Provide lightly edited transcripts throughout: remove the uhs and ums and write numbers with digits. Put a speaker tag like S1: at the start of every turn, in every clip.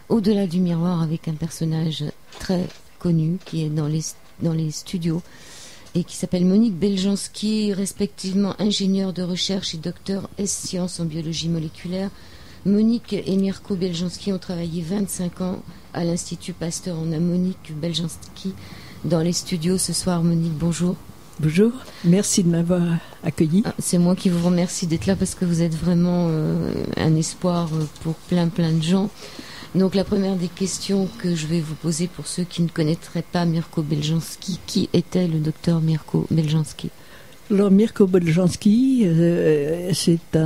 S1: Au-delà du miroir avec un personnage très connu qui est dans les studios et qui s'appelle Monique Beljanski, respectivement ingénieure de recherche et docteur S-Sciences en biologie moléculaire. Monique et Mirko Beljanski ont travaillé 25 ans à l'Institut Pasteur. On a Monique Beljanski dans les studios ce soir. Monique, bonjour.
S2: Bonjour, merci de m'avoir accueilli.
S1: C'est moi qui vous remercie d'être là parce que vous êtes vraiment un espoir pour plein de gens. Donc la première des questions que je vais vous poser pour ceux qui ne connaîtraient pas Mirko Beljanski, qui était le docteur Mirko Beljanski?
S2: Alors Mirko Beljanski, c'est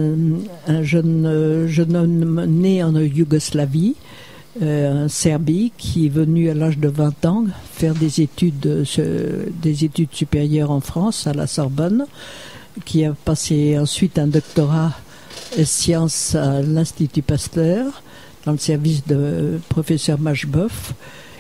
S2: un jeune homme né en Yougoslavie, en Serbie, qui est venu à l'âge de 20 ans faire des études supérieures en France, à la Sorbonne, qui a passé ensuite un doctorat sciences à l'Institut Pasteur, dans le service de professeur Machboff.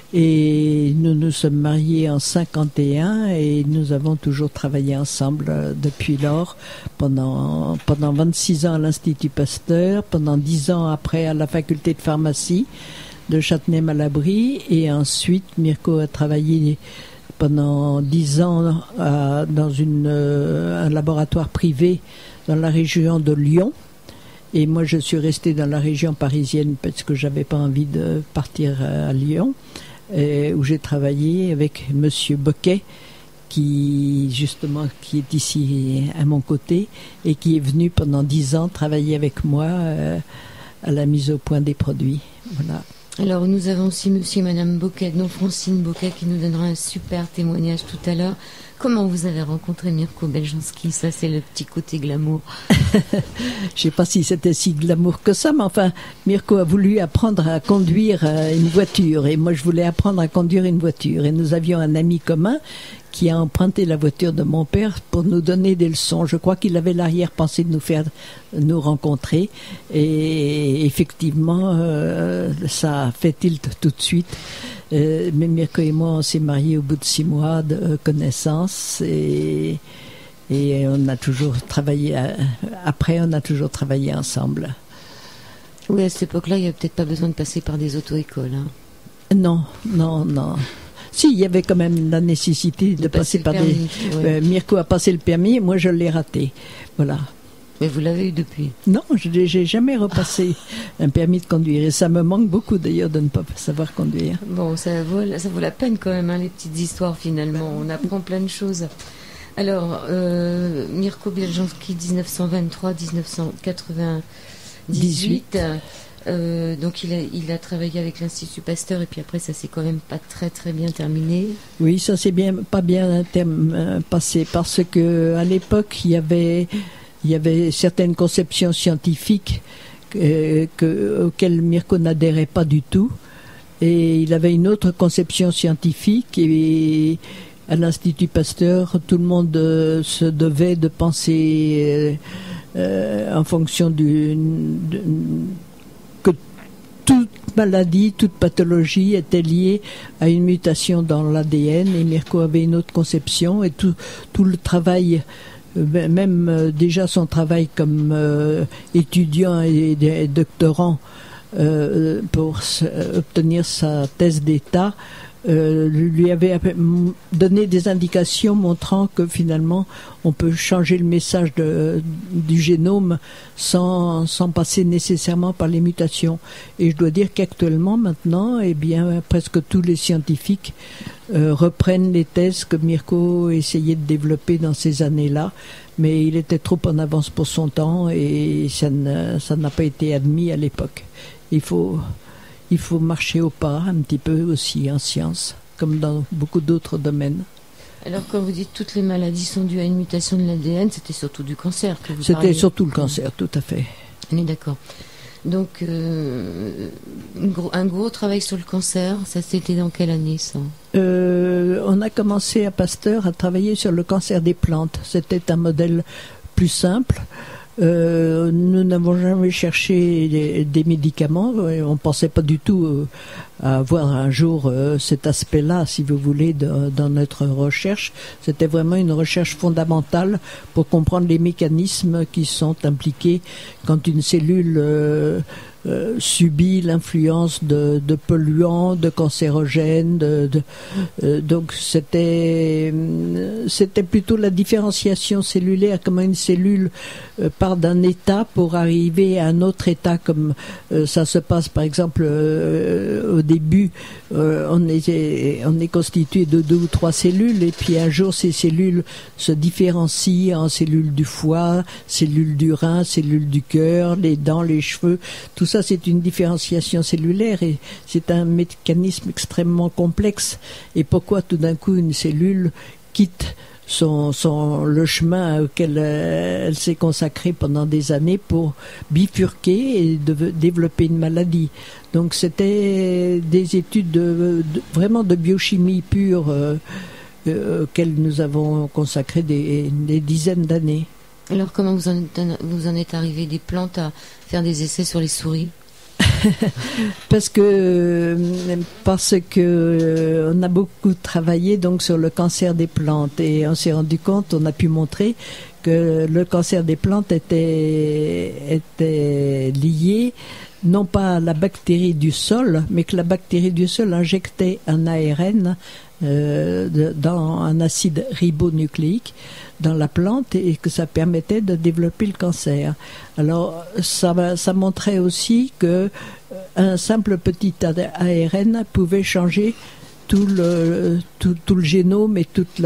S2: Et nous nous sommes mariés en 51 et nous avons toujours travaillé ensemble depuis lors, pendant 26 ans à l'Institut Pasteur, pendant 10 ans après à la faculté de pharmacie de Châtenay-Malabry, et ensuite Mirko a travaillé pendant 10 ans dans un laboratoire privé dans la région de Lyon. Et moi, je suis restée dans la région parisienne parce que j'avais pas envie de partir à Lyon, où j'ai travaillé avec Monsieur Boquet, qui est ici à mon côté et qui est venu pendant 10 ans travailler avec moi à la mise au point des produits. Voilà.
S1: Alors, nous avons aussi Monsieur et Madame Boquet, dont Francine Boquet, qui nous donnera un super témoignage tout à l'heure. Comment vous avez rencontré Mirko Beljanski? Ça, c'est le petit côté glamour.
S2: Je sais pas si c'était si glamour que ça, mais enfin, Mirko a voulu apprendre à conduire une voiture, et moi je voulais apprendre à conduire une voiture, et nous avions un ami commun qui a emprunté la voiture de mon père pour nous donner des leçons. Je crois qu'il avait l'arrière-pensée de nous rencontrer, et effectivement, ça a fait tilt tout de suite. Mais Mirko et moi, on s'est mariés au bout de 6 mois de connaissance, et on a toujours travaillé. Après, on a toujours travaillé ensemble.
S1: Oui, à cette époque-là, il n'y avait peut-être pas besoin de passer par des auto-écoles. Hein.
S2: Non. Si, il y avait quand même la nécessité de passer par permis, des. Mirko a passé le permis, moi je l'ai raté. Voilà.
S1: Mais vous l'avez eu depuis?
S2: Non, j'ai jamais repassé un permis de conduire. Et ça me manque beaucoup d'ailleurs de ne pas savoir conduire.
S1: Bon, ça vaut la peine quand même, hein, les petites histoires finalement. On apprend plein de choses. Alors, Mirko Beljanski, 1923-1998. Donc il a travaillé avec l'Institut Pasteur, et puis après ça s'est quand même pas très très bien terminé.
S2: Oui, ça s'est pas bien passé, parce que à l'époque il y avait certaines conceptions scientifiques auxquelles Mirko n'adhérait pas du tout, et il avait une autre conception scientifique, et à l'Institut Pasteur tout le monde se devait de penser en fonction que toute maladie, toute pathologie était liée à une mutation dans l'ADN, et Mirko avait une autre conception, et tout le travail, même déjà son travail comme étudiant et doctorant pour obtenir sa thèse d'État, lui avait donné des indications montrant que finalement on peut changer le message du génome sans passer nécessairement par les mutations. Et je dois dire qu'actuellement maintenant, eh bien, presque tous les scientifiques reprennent les thèses que Mirko essayait de développer dans ces années-là, mais il était trop en avance pour son temps, et ça n'a pas été admis à l'époque. Il faut marcher au pas un petit peu aussi en sciences, comme dans beaucoup d'autres domaines.
S1: Alors quand vous dites toutes les maladies sont dues à une mutation de l'ADN, c'était surtout du cancer que vous parliez?
S2: C'était surtout le cancer, tout à fait.
S1: On est d'accord. Donc un gros travail sur le cancer, ça c'était dans quelle année ça?
S2: On a commencé à Pasteur à travailler sur le cancer des plantes. C'était un modèle plus simple. Nous n'avons jamais cherché des médicaments. On ne pensait pas du tout à avoir un jour cet aspect-là, si vous voulez, dans notre recherche. C'était vraiment une recherche fondamentale pour comprendre les mécanismes qui sont impliqués quand une cellule subi l'influence de polluants, de cancérogènes. Donc c'était plutôt la différenciation cellulaire, comment une cellule part d'un état pour arriver à un autre état, comme ça se passe par exemple au début. On est constitué de 2 ou 3 cellules, et puis un jour ces cellules se différencient en cellules du foie, cellules du rein, cellules du cœur, les dents, les cheveux. Tout ça, c'est une différenciation cellulaire, et c'est un mécanisme extrêmement complexe. Et pourquoi tout d'un coup une cellule quitte le chemin auquel elle s'est consacrée pendant des années pour bifurquer et développer une maladie. Donc c'était des études vraiment de biochimie pure auxquelles nous avons consacré des dizaines d'années.
S1: Alors comment vous en êtes arrivé des plantes à faire des essais sur les souris?
S2: Parce que on a beaucoup travaillé donc sur le cancer des plantes, et on s'est rendu compte, on a pu montrer que le cancer des plantes était lié non pas à la bactérie du sol, mais que la bactérie du sol injectait un ARN dans un acide ribonucléique dans la plante, et que ça permettait de développer le cancer. Alors ça montrait aussi que un simple petit ARN pouvait changer tout le génome et toute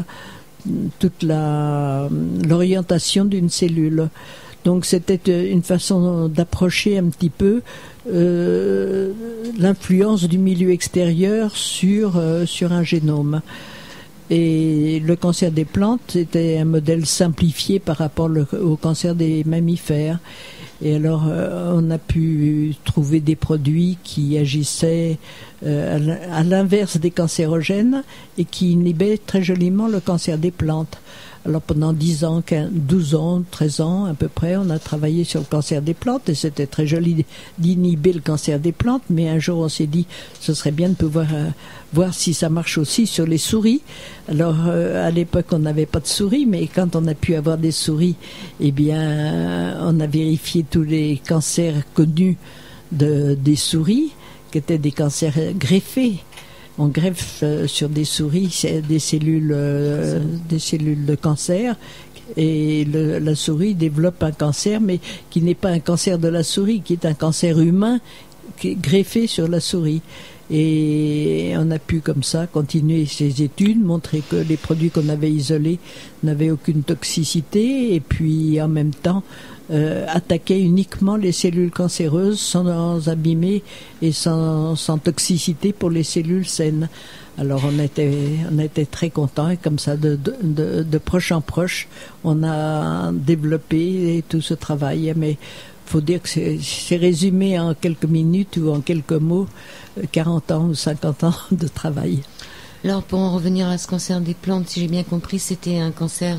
S2: l'orientation d'une cellule. Donc c'était une façon d'approcher un petit peu l'influence du milieu extérieur sur un génome. Et le cancer des plantes était un modèle simplifié par rapport au cancer des mammifères. Et alors on a pu trouver des produits qui agissaient à l'inverse des cancérogènes et qui inhibaient très joliment le cancer des plantes. Alors pendant 10 ans, 12 ans, 13 ans à peu près, on a travaillé sur le cancer des plantes, et c'était très joli d'inhiber le cancer des plantes, mais un jour on s'est dit ce serait bien de pouvoir voir si ça marche aussi sur les souris. Alors à l'époque on n'avait pas de souris, mais quand on a pu avoir des souris, eh bien on a vérifié tous les cancers connus des souris, qui étaient des cancers greffés. On greffe sur des souris des cellules de cancer, et la souris développe un cancer, mais qui n'est pas un cancer de la souris, qui est un cancer humain qui est greffé sur la souris. Et on a pu comme ça continuer ces études, montrer que les produits qu'on avait isolés n'avaient aucune toxicité, et puis en même temps attaquer uniquement les cellules cancéreuses sans abîmer et sans toxicité pour les cellules saines. Alors on était très contents, et comme ça de proche en proche on a développé tout ce travail. Mais faut dire que c'est résumé en quelques minutes ou en quelques mots 40 ans ou 50 ans de travail.
S1: Alors pour en revenir à ce cancer des plantes, si j'ai bien compris, c'était un cancer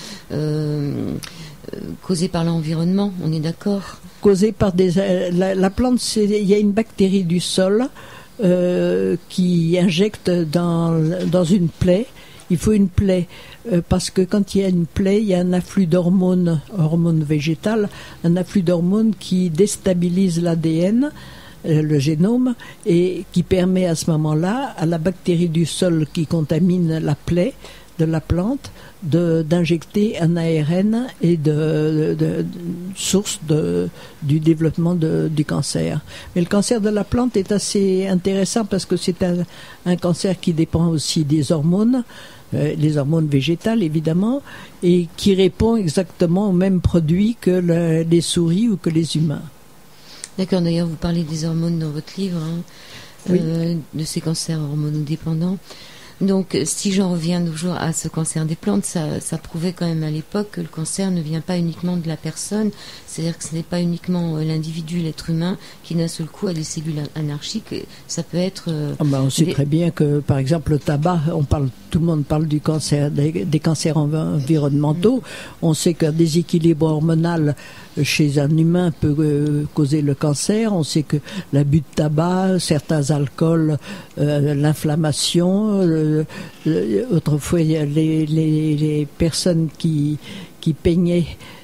S1: causé par l'environnement, on est d'accord?
S2: Causé par la plante, il y a une bactérie du sol qui injecte dans une plaie. Il faut une plaie parce que quand il y a une plaie, il y a un afflux hormones végétales, un afflux d'hormones qui déstabilise l'ADN, le génome, et qui permet à ce moment-là à la bactérie du sol qui contamine la plaie de la plante d'injecter un ARN et source du développement du cancer. Mais le cancer de la plante est assez intéressant parce que c'est un cancer qui dépend aussi des hormones, les hormones végétales évidemment, et qui répond exactement aux mêmes produits que les souris ou que les humains.
S1: D'accord, d'ailleurs vous parlez des hormones dans votre livre,
S2: oui.
S1: De ces cancers hormonodépendants. Donc, si j'en reviens toujours à ce cancer des plantes, ça prouvait quand même à l'époque que le cancer ne vient pas uniquement de la personne, c'est-à-dire que ce n'est pas uniquement l'individu, l'être humain, qui d'un seul coup a des cellules anarchiques. Ça peut être...
S2: on sait très bien que, par exemple, le tabac, tout le monde parle du cancer, des cancers environnementaux. On sait qu'un déséquilibre hormonal chez un humain peut causer le cancer. On sait que l'abus de tabac, certains alcools, l'inflammation. Autrefois, les personnes qui peignaient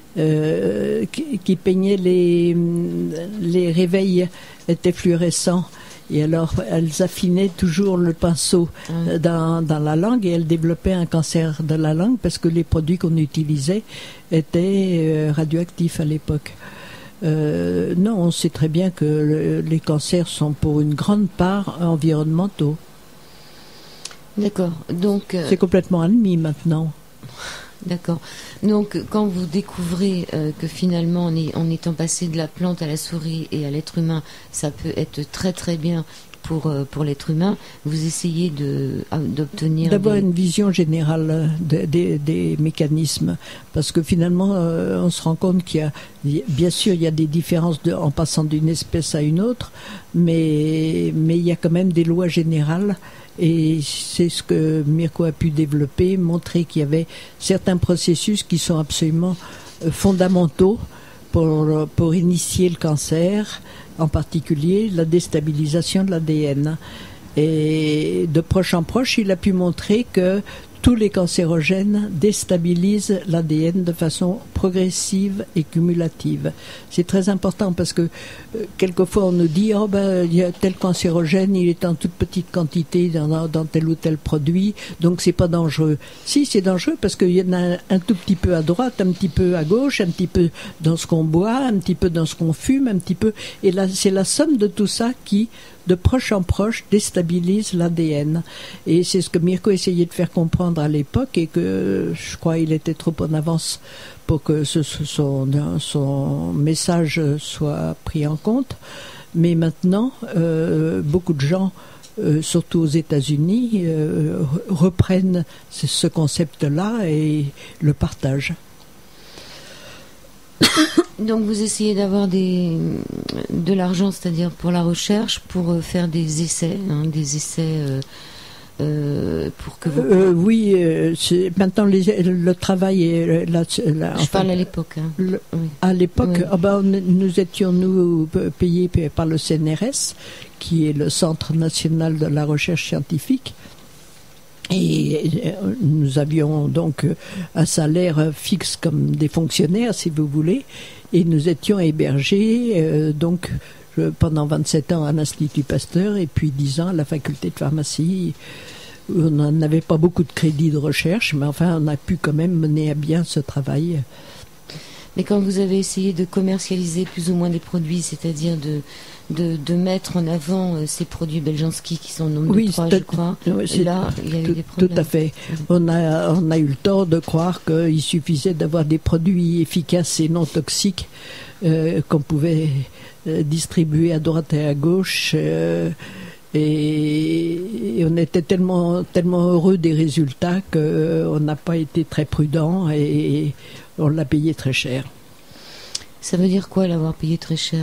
S2: qui peignaient les réveils étaient fluorescents. Et alors, elles affinaient toujours le pinceau dans la langue et elles développaient un cancer de la langue parce que les produits qu'on utilisait étaient radioactifs à l'époque. Non, on sait très bien que les cancers sont pour une grande part environnementaux.
S1: D'accord. Donc
S2: c'est complètement admis maintenant.
S1: D'accord. Donc, quand vous découvrez que finalement, en étant passé de la plante à la souris et à l'être humain, ça peut être très très bien pour l'être humain, vous essayez d'obtenir...
S2: D'avoir une vision générale des mécanismes, parce que finalement, on se rend compte bien sûr, il y a des différences en passant d'une espèce à une autre, mais il y a quand même des lois générales. Et c'est ce que Mirko a pu développer, montrer qu'il y avait certains processus qui sont absolument fondamentaux pour initier le cancer, en particulier la déstabilisation de l'ADN. Et de proche en proche, il a pu montrer que tous les cancérogènes déstabilisent l'ADN de façon progressive et cumulative. C'est très important parce que quelquefois on nous dit il y a tel cancérogène, il est en toute petite quantité dans tel ou tel produit, donc c'est pas dangereux. Si, c'est dangereux parce qu'il y en a un tout petit peu à droite, un petit peu à gauche, un petit peu dans ce qu'on boit, un petit peu dans ce qu'on fume, un petit peu, et là c'est la somme de tout ça qui de proche en proche déstabilise l'ADN. Et c'est ce que Mirko essayait de faire comprendre à l'époque et que je crois il était trop en avance pour que son message soit pris en compte. Mais maintenant, beaucoup de gens, surtout aux États-Unis, reprennent ce concept-là et le partagent.
S1: Donc vous essayez d'avoir de l'argent, c'est-à-dire pour la recherche, pour faire des essais, pour que vous...
S2: oui, maintenant le travail est...
S1: Je parle à l'époque.
S2: Oui. À l'époque,
S1: oui.
S2: Nous étions payés par le CNRS, qui est le Centre national de la recherche scientifique. Et nous avions donc un salaire fixe comme des fonctionnaires, si vous voulez, et nous étions hébergés pendant 27 ans à l'Institut Pasteur et puis 10 ans à la faculté de pharmacie. On n'avait pas beaucoup de crédits de recherche, mais enfin on a pu quand même mener à bien ce travail.
S1: Mais quand vous avez essayé de commercialiser plus ou moins des produits, c'est-à-dire de mettre en avant ces produits Beljanski qui sont au nombre de 3, je crois.
S2: Oui,
S1: là, il y a eu des problèmes.
S2: Tout à fait. On a eu le tort de croire qu'il suffisait d'avoir des produits efficaces et non toxiques qu'on pouvait distribuer à droite et à gauche. Et on était tellement heureux des résultats qu'on n'a pas été très prudent et on l'a payé très cher.
S1: Ça veut dire quoi l'avoir payé très cher?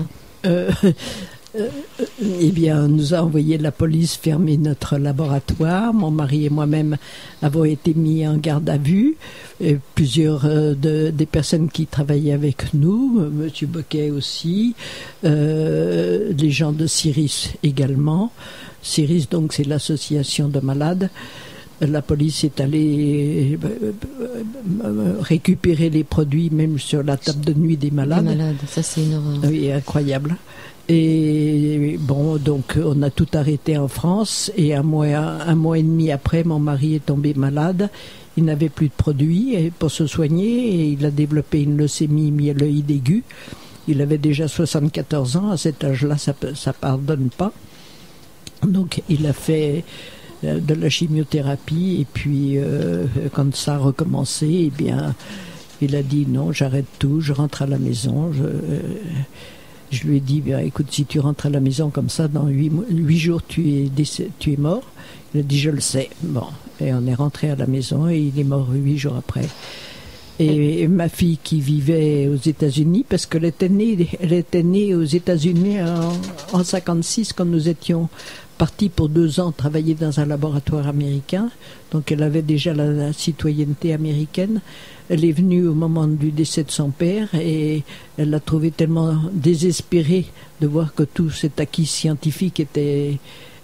S2: Eh bien, on nous a envoyé la police fermer notre laboratoire. Mon mari et moi-même avons été mis en garde à vue. Et plusieurs des personnes qui travaillaient avec nous, Monsieur Boquet aussi, les gens de Ciris également. Ciris, donc, c'est l'association de malades. La police est allée récupérer les produits, même sur la table de nuit des malades.
S1: Des malades, ça c'est une horreur.
S2: Oui, incroyable. Et bon, donc on a tout arrêté en France et un mois et demi après, mon mari est tombé malade. Il n'avait plus de produits pour se soigner et il a développé une leucémie myéloïde aiguë. Il avait déjà 74 ans. À cet âge-là, ça pardonne pas. Donc il a fait de la chimiothérapie et puis quand ça a recommencé, eh bien, il a dit non, j'arrête tout, je rentre à la maison. Je lui ai dit, écoute, si tu rentres à la maison comme ça, dans 8 jours, tu es mort. Il a dit, je le sais. Bon, et on est rentré à la maison et il est mort 8 jours après. Et ma fille qui vivait aux États-Unis, parce qu'elle était née aux États-Unis en 56 quand nous étions partis pour 2 ans travailler dans un laboratoire américain. Donc elle avait déjà la citoyenneté américaine. Elle est venue au moment du décès de son père et elle l'a trouvé tellement désespérée de voir que tout cet acquis scientifique était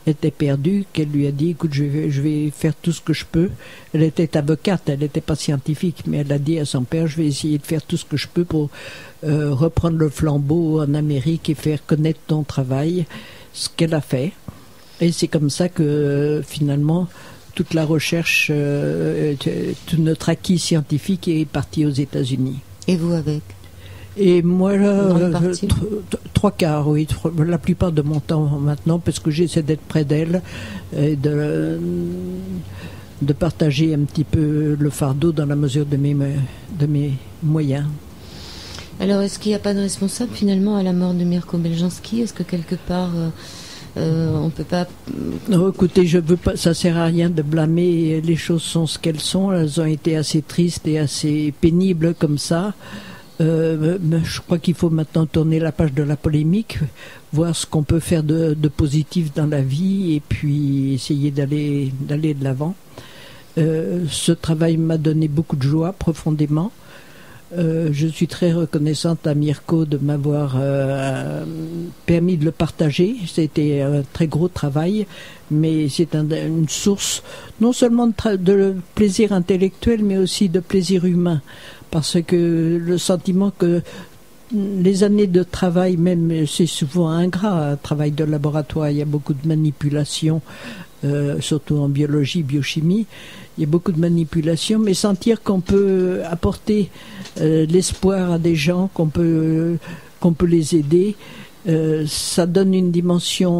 S2: était perdue, qu'elle lui a dit, écoute, je vais faire tout ce que je peux. Elle était avocate, elle n'était pas scientifique, mais elle a dit à son père, je vais essayer de faire tout ce que je peux pour reprendre le flambeau en Amérique et faire connaître ton travail, ce qu'elle a fait. Et c'est comme ça que finalement, toute la recherche, tout notre acquis scientifique est parti aux États-Unis.
S1: Et vous avec?
S2: Et moi, trois quarts, oui, la plupart de mon temps maintenant, parce que j'essaie d'être près d'elle et de partager un petit peu le fardeau dans la mesure de mes moyens.
S1: Alors, est-ce qu'il n'y a pas de responsable finalement à la mort de Mirko Beljanski? Est-ce que quelque part, on ne peut pas...
S2: Non, écoutez, je veux pas, ça sert à rien de blâmer, les choses sont ce qu'elles sont, elles ont été assez tristes et assez pénibles comme ça. Je crois qu'il faut maintenant tourner la page de la polémique, voir ce qu'on peut faire de positif dans la vie et puis essayer d'aller de l'avant. Ce travail m'a donné beaucoup de joie profondément. Je suis très reconnaissante à Mirko de m'avoir permis de le partager. C'était un très gros travail, mais c'est une source non seulement de plaisir intellectuel, mais aussi de plaisir humain. Parce que le sentiment que les années de travail, même, c'est souvent ingrat, un travail de laboratoire, il y a beaucoup de manipulations, surtout en biologie, biochimie, il y a beaucoup de manipulations, mais sentir qu'on peut apporter l'espoir à des gens, qu'on peut les aider, ça donne une dimension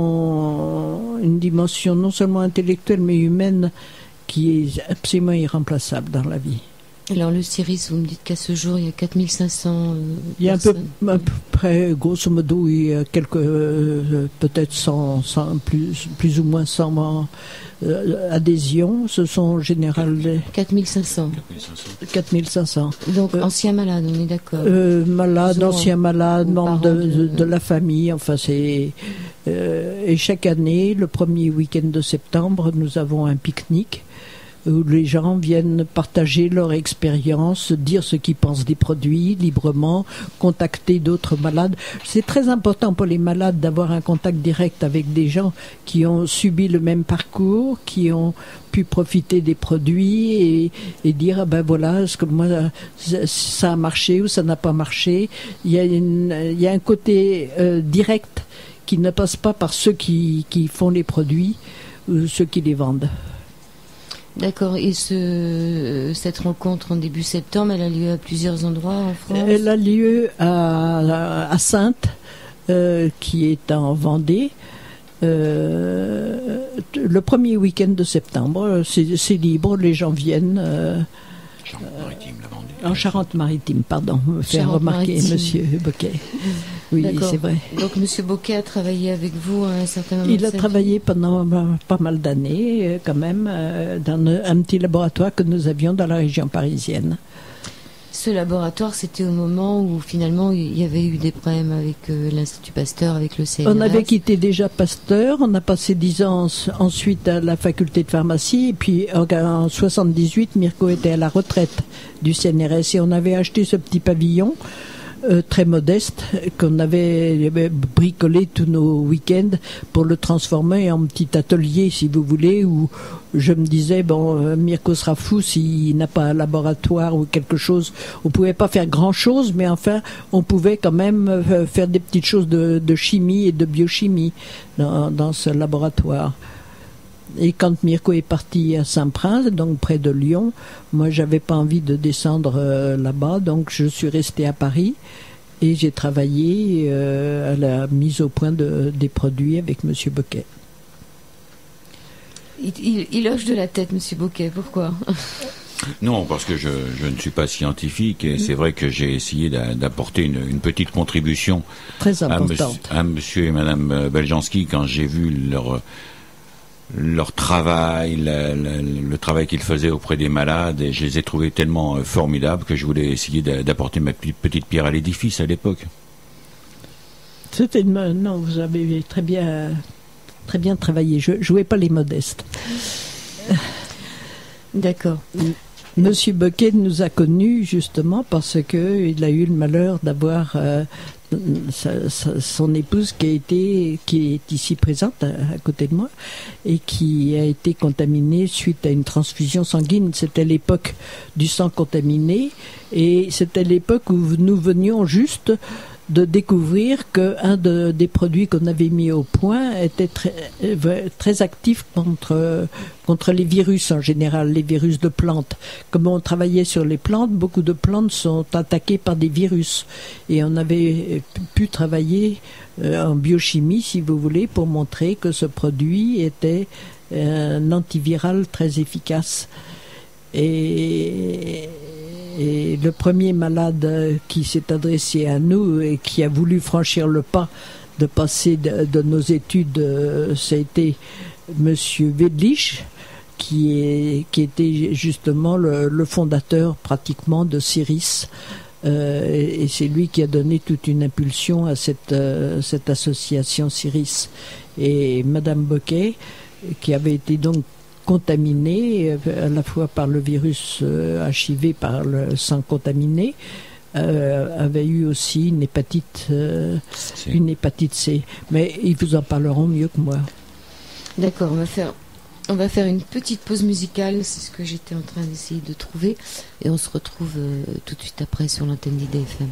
S2: non seulement intellectuelle, mais humaine, qui est absolument irremplaçable dans la vie.
S1: Alors le CIRIS, vous me dites qu'à ce jour, il y a 4500
S2: il y a à peu près, grosso modo, il y a quelques, peut-être 100, plus ou moins 100 adhésions. Ce sont en général...
S1: 4500.
S2: 4500.
S1: Donc anciens malades, on est d'accord.
S2: Malades, anciens malades, membres de la famille, enfin c'est... et chaque année, le premier week-end de septembre, nous avons un pique-nique où les gens viennent partager leur expérience, dire ce qu'ils pensent des produits librement, contacter d'autres malades. C'est très important pour les malades d'avoir un contact direct avec des gens qui ont subi le même parcours, qui ont pu profiter des produits et dire ah ben voilà, est-ce que moi ça a marché ou ça n'a pas marché. Il y a un côté direct qui ne passe pas par ceux qui font les produits ou ceux qui les vendent.
S1: D'accord. Et cette rencontre en début septembre, elle a lieu à plusieurs endroits en France?
S2: Elle a lieu à Saintes, qui est en Vendée, le premier week-end de septembre. C'est libre, les gens viennent.
S3: Charente-Maritime, la Vendée.
S2: En Charente-Maritime, pardon, me faire remarquer Monsieur Boquet. Oui,
S1: d'accord.
S2: C'est vrai.
S1: Donc Monsieur Boquet a travaillé avec vous à un certain moment?
S2: Il a travaillé pendant pas mal d'années, quand même, dans un petit laboratoire que nous avions dans la région parisienne.
S1: Ce laboratoire, c'était au moment où finalement il y avait eu des problèmes avec l'Institut Pasteur, avec le CNRS.
S2: On avait quitté déjà Pasteur, on a passé 10 ans ensuite à la faculté de pharmacie, et puis en 78, Mirko était à la retraite du CNRS et on avait acheté ce petit pavillon très modeste qu'on avait bricolé tous nos week-ends pour le transformer en petit atelier, si vous voulez, où je me disais, bon, Mirko sera fou s'il n'a pas un laboratoire ou quelque chose. On pouvait pas faire grand-chose, mais enfin, on pouvait quand même faire des petites choses de chimie et de biochimie dans ce laboratoire. Et quand Mirko est parti à Saint-Prin, donc près de Lyon, moi j'avais pas envie de descendre là-bas, donc je suis restée à Paris et j'ai travaillé à la mise au point des produits avec Monsieur Boquet.
S1: Il hoche de la tête, Monsieur Boquet, pourquoi?
S3: Non, parce que je ne suis pas scientifique et c'est vrai que j'ai essayé d'apporter une petite contribution
S2: très importante
S3: à Monsieur et Madame Beljanski quand j'ai vu leur travail, le travail qu'ils faisaient auprès des malades, et je les ai trouvés tellement formidables que je voulais essayer d'apporter ma petite pierre à l'édifice à l'époque.
S2: Non, vous avez très bien travaillé. Je jouais pas les modestes.
S1: D'accord.
S2: Monsieur Boquet nous a connus justement parce que il a eu le malheur d'avoir son épouse qui est ici présente à côté de moi et qui a été contaminée suite à une transfusion sanguine. C'était l'époque du sang contaminé et c'était l'époque où nous venions juste de découvrir qu'un des produits qu'on avait mis au point était très actif contre les virus en général, les virus de plantes. Comme on travaillait sur les plantes, beaucoup de plantes sont attaquées par des virus. Et on avait pu travailler en biochimie, si vous voulez, pour montrer que ce produit était un antiviral très efficace. Et le premier malade qui s'est adressé à nous et qui a voulu franchir le pas de passer de nos études, ça a été Monsieur Wedlich, qui était justement le fondateur pratiquement de CIRIS. Et c'est lui qui a donné toute une impulsion à cette association CIRIS. Et Madame Boquet, qui avait été donc contaminée à la fois par le virus HIV, par le sang contaminé, avait eu aussi une hépatite C. Mais ils vous en parleront mieux que moi.
S1: D'accord, on va faire une petite pause musicale, c'est ce que j'étais en train d'essayer de trouver, et on se retrouve tout de suite après sur l'antenne d'IDFM.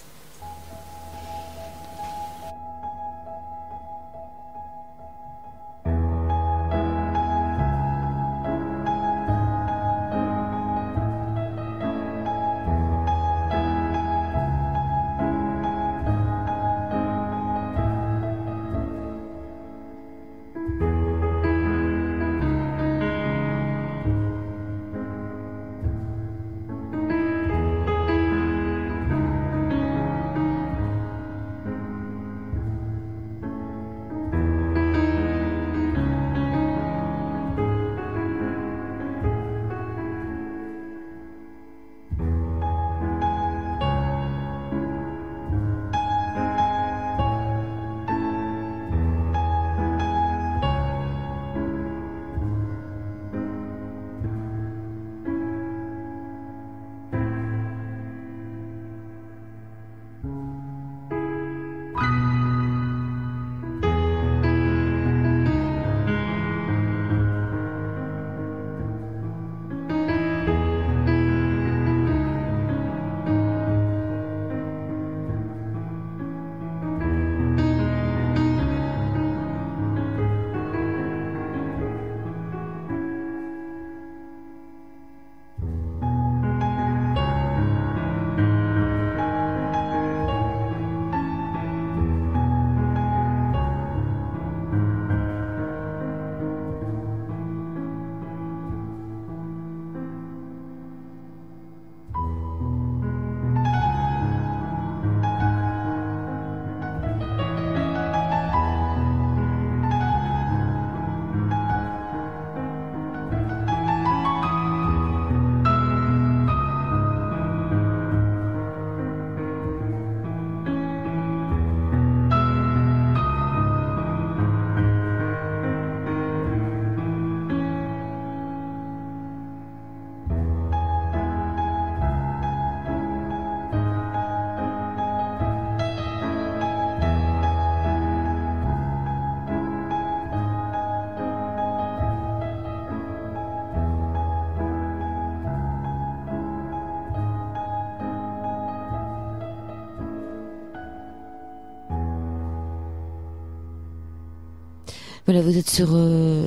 S1: Voilà, vous êtes sur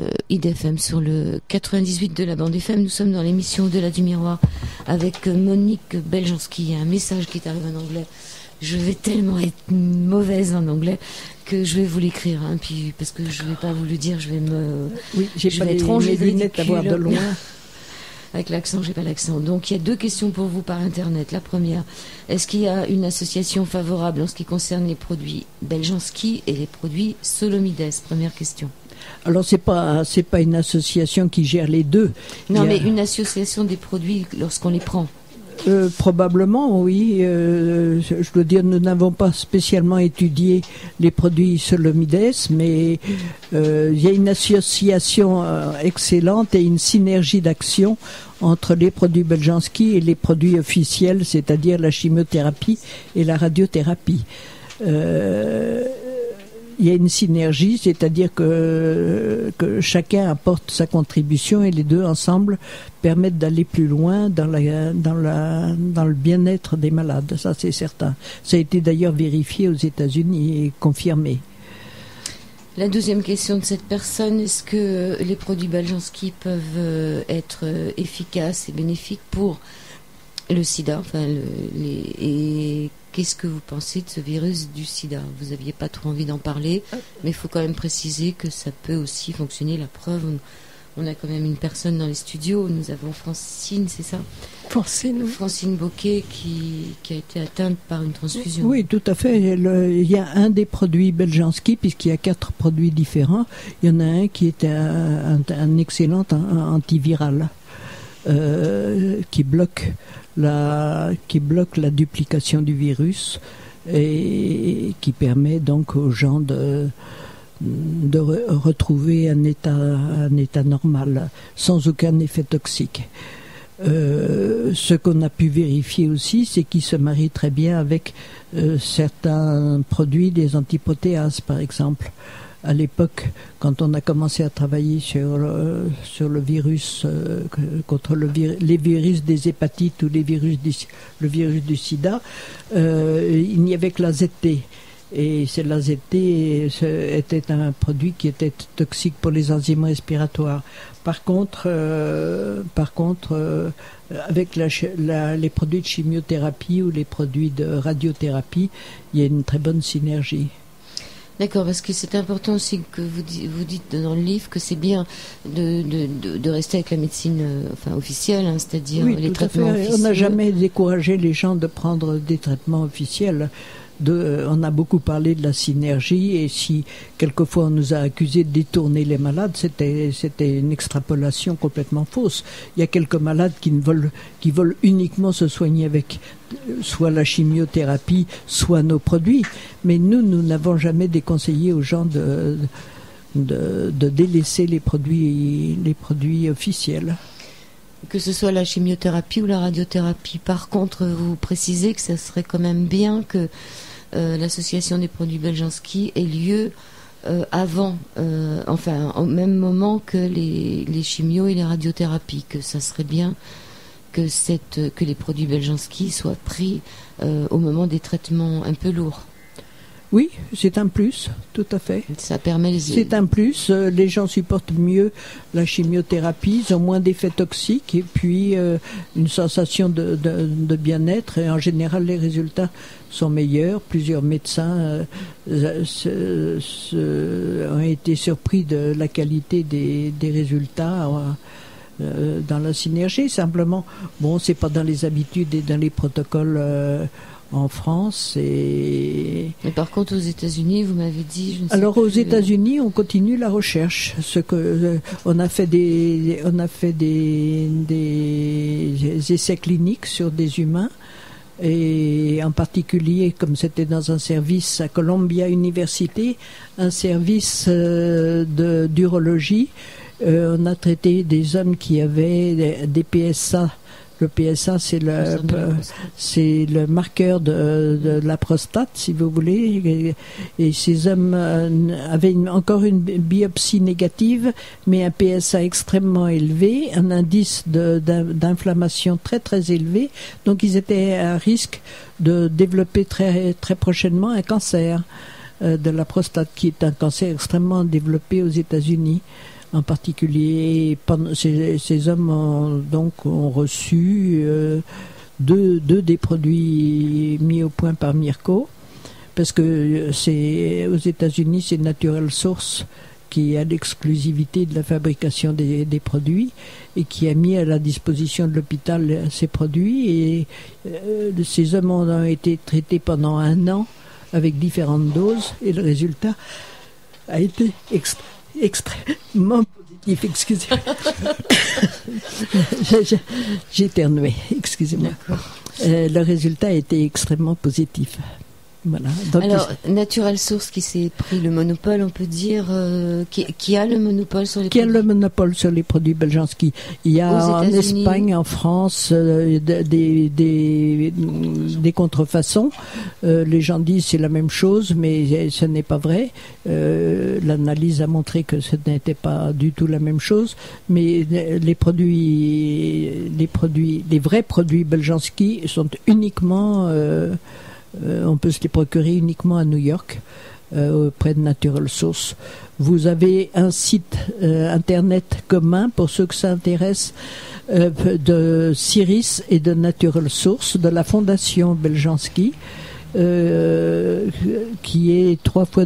S1: IDFM, sur le 98 de la bande FM. Nous sommes dans l'émission Au-delà du miroir avec Monique Beljanski. Il y a un message qui est arrivé en anglais. Je vais tellement être mauvaise en anglais que je vais vous l'écrire, hein, puis parce que je vais pas vous le dire, je vais être rongée de
S2: lunettes à voir de loin.
S1: Avec l'accent, j'ai pas l'accent. Donc il y a deux questions pour vous par internet. La première, est-ce qu'il y a une association favorable en ce qui concerne les produits Beljanski et les produits Solomides? Première question.
S2: Alors c'est pas une association qui gère les deux.
S1: Non, mais une association des produits lorsqu'on les prend.
S2: Probablement, oui. Je dois dire, nous n'avons pas spécialement étudié les produits Solomides, mais il y a une association excellente et une synergie d'action entre les produits Beljanski et les produits officiels, c'est-à-dire la chimiothérapie et la radiothérapie. Il y a une synergie, c'est-à-dire que chacun apporte sa contribution et les deux ensemble permettent d'aller plus loin dans le bien-être des malades. Ça, c'est certain. Ça a été d'ailleurs vérifié aux États-Unis et confirmé.
S1: La deuxième question de cette personne, est-ce que les produits Beljanski peuvent être efficaces et bénéfiques pour le sida, et qu'est-ce que vous pensez de ce virus du sida? Vous n'aviez pas trop envie d'en parler, mais il faut quand même préciser que ça peut aussi fonctionner. La preuve, on a quand même une personne dans les studios. Nous avons Francine, c'est ça? Francine Bocquet qui a été atteinte par une transfusion.
S2: Oui, tout à fait. Il y a un des produits Beljanski, puisqu'il y a 4 produits différents. Il y en a un qui est un excellent antiviral qui bloque la duplication du virus et qui permet donc aux gens de retrouver un état normal sans aucun effet toxique. Ce qu'on a pu vérifier aussi, c'est qu'il se marie très bien avec certains produits, des antiprotéases par exemple. À l'époque, quand on a commencé à travailler sur le virus, contre les virus des hépatites ou le virus du sida, il n'y avait que l'AZT. Et l'AZT était un produit qui était toxique pour les enzymes respiratoires. Par contre, avec les produits de chimiothérapie ou les produits de radiothérapie, il y a une très bonne synergie.
S1: D'accord, parce que c'est important aussi que vous dites dans le livre que c'est bien de rester avec la médecine officielle, c'est-à-dire les traitements officiels.
S2: On n'a jamais découragé les gens de prendre des traitements officiels. On a beaucoup parlé de la synergie et si quelquefois on nous a accusé de détourner les malades, c'était une extrapolation complètement fausse. Il y a quelques malades qui veulent uniquement se soigner avec soit la chimiothérapie, soit nos produits. Mais nous n'avons jamais déconseillé aux gens de délaisser les produits officiels.
S1: Que ce soit la chimiothérapie ou la radiothérapie. Par contre, vous précisez que ça serait quand même bien que l'association des produits Beljanski ait lieu au même moment que les chimios et les radiothérapies. Que ça serait bien que les produits Beljanski soient pris au moment des traitements un peu lourds.
S2: Oui, c'est un plus, tout à fait.
S1: Ça permet
S2: C'est un plus. Les gens supportent mieux la chimiothérapie, ils ont moins d'effets toxiques et puis une sensation de bien-être. Et en général, les résultats sont meilleurs. Plusieurs médecins ont été surpris de la qualité des résultats. Dans la synergie, simplement, c'est pas dans les habitudes et dans les protocoles en France. Mais
S1: par contre, aux États-Unis, vous m'avez dit.
S2: Alors, aux États-Unis, on continue la recherche. On a fait des essais cliniques sur des humains. Et en particulier, comme c'était dans un service à Columbia University, un service d'urologie, on a traité des hommes qui avaient des PSA. Le PSA, c'est le marqueur de la prostate, si vous voulez. Et ces hommes avaient encore une biopsie négative, mais un PSA extrêmement élevé, un indice d'inflammation très très élevé. Donc ils étaient à risque de développer très très prochainement un cancer de la prostate, qui est un cancer extrêmement développé aux États-Unis. En particulier, ces hommes ont reçu deux des produits mis au point par Mirko, parce que aux États-Unis, c'est Natural Source qui a l'exclusivité de la fabrication des produits et qui a mis à la disposition de l'hôpital ces produits. Et ces hommes ont été traités pendant 1 an avec différentes doses et le résultat a été extrêmement positif, excusez-moi. J'ai éternué, excusez-moi. Le résultat a été extrêmement positif. Voilà. Donc,
S1: alors, Natural Source qui s'est pris le monopole, on peut dire, qui a le monopole sur les
S2: produits.
S1: Qui
S2: a le monopole sur les produits Beljanski. Il y a en Espagne, en France, des contrefaçons. Les gens disent c'est la même chose, mais ce n'est pas vrai. L'analyse a montré que ce n'était pas du tout la même chose. Mais les vrais produits Beljanski sont uniquement on peut se les procurer uniquement à New York, auprès de Natural Source. Vous avez un site internet commun pour ceux que ça intéresse, de Ciris et de Natural Source, de la fondation Beljanski, qui est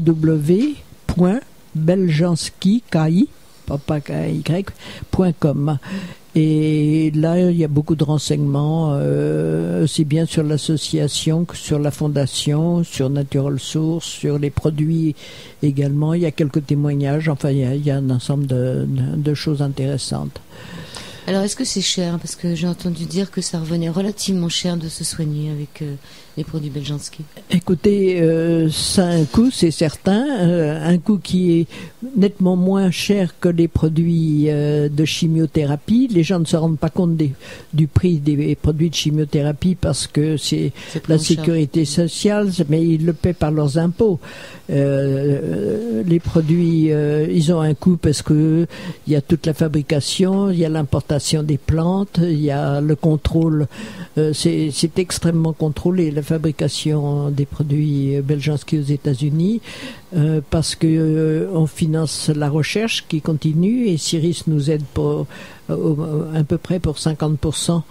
S2: www.beljanski.com. Et là, il y a beaucoup de renseignements, aussi bien sur l'association que sur la fondation, sur Natural Source, sur les produits également. Il y a quelques témoignages, enfin, il y a un ensemble de choses intéressantes.
S1: Alors, est-ce que c'est cher? Parce que j'ai entendu dire que ça revenait relativement cher de se soigner avec les produits Beljanski.
S2: Écoutez, ça a un coût, c'est certain. Un coût qui est nettement moins cher que les produits de chimiothérapie. Les gens ne se rendent pas compte du prix des produits de chimiothérapie parce que c'est la sécurité sociale, mais ils le paient par leurs impôts. Les produits, ils ont un coût parce que il y a toute la fabrication, il y a l'importation des plantes, il y a le contrôle. C'est extrêmement contrôlé, la fabrication des produits Beljanski aux États-Unis, parce que on finance la recherche qui continue et Ciris nous aide pour à peu près pour 50%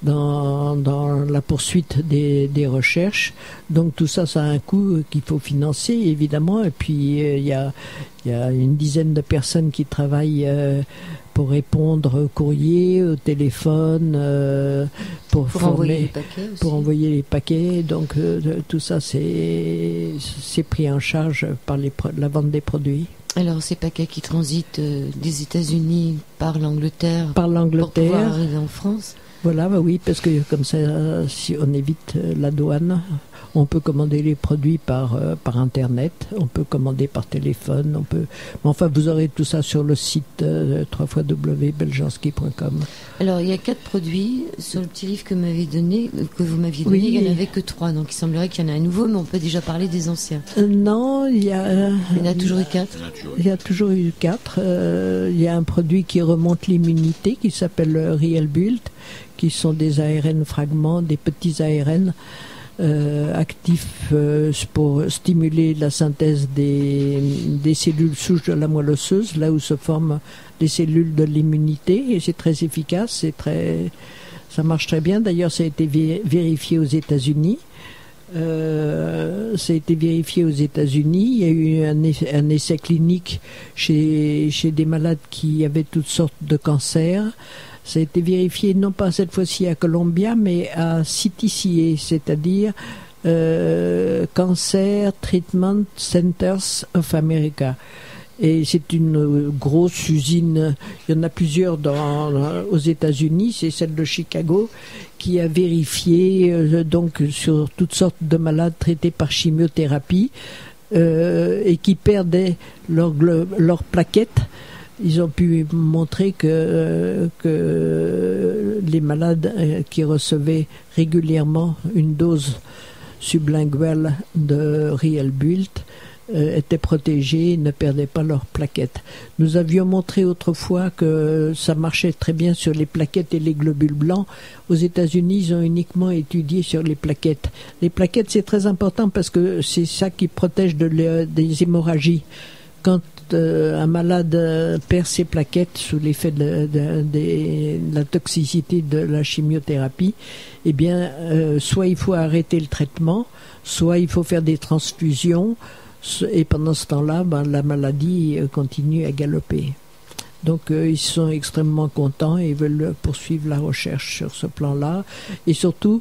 S2: dans la poursuite des recherches. Donc tout ça, ça a un coût qu'il faut financer, évidemment. Et puis il y a une dizaine de personnes qui travaillent pour répondre au courrier, au téléphone, pour envoyer les paquets. Donc tout ça, c'est pris en charge par la vente des produits.
S1: Alors, ces paquets qui transitent des États-Unis par l'Angleterre pour pouvoir arriver en France.
S2: Voilà, bah oui, parce que comme ça, si on évite la douane, on peut commander les produits par Internet, on peut commander par téléphone, mais enfin, vous aurez tout ça sur le site www.beljanski.com.
S1: Alors, il y a 4 produits sur le petit livre que vous m'aviez donné,
S2: oui,
S1: il n'y en avait que 3, donc il semblerait qu'il y en a un nouveau, mais on peut déjà parler des anciens.
S2: Non, il y en
S1: a toujours eu 4.
S2: Il y a toujours eu 4. Il y a un produit qui remonte l'immunité, qui s'appelle Real Build, qui sont des ARN fragments, des petits ARN actifs pour stimuler la synthèse des cellules souches de la moelle osseuse, là où se forment les cellules de l'immunité, et c'est très efficace, ça marche très bien. D'ailleurs, ça a été vérifié aux États-Unis. Il y a eu un essai clinique chez des malades qui avaient toutes sortes de cancers. Ça a été vérifié non pas cette fois-ci à Columbia, mais à CTCA, c'est-à-dire Cancer Treatment Centers of America. Et c'est une grosse usine, il y en a plusieurs aux États-Unis, c'est celle de Chicago, qui a vérifié donc sur toutes sortes de malades traités par chimiothérapie et qui perdaient leurs plaquettes. Ils ont pu montrer que les malades qui recevaient régulièrement une dose sublinguale de Real Build étaient protégés et ne perdaient pas leurs plaquettes. Nous avions montré autrefois que ça marchait très bien sur les plaquettes et les globules blancs. Aux États-Unis, ils ont uniquement étudié sur les plaquettes. Les plaquettes, c'est très important parce que c'est ça qui protège des hémorragies. Quand un malade perd ses plaquettes sous l'effet de la toxicité de la chimiothérapie, eh bien, soit il faut arrêter le traitement, soit il faut faire des transfusions, et pendant ce temps-là, la maladie continue à galoper. Donc, ils sont extrêmement contents et veulent poursuivre la recherche sur ce plan-là. Et surtout,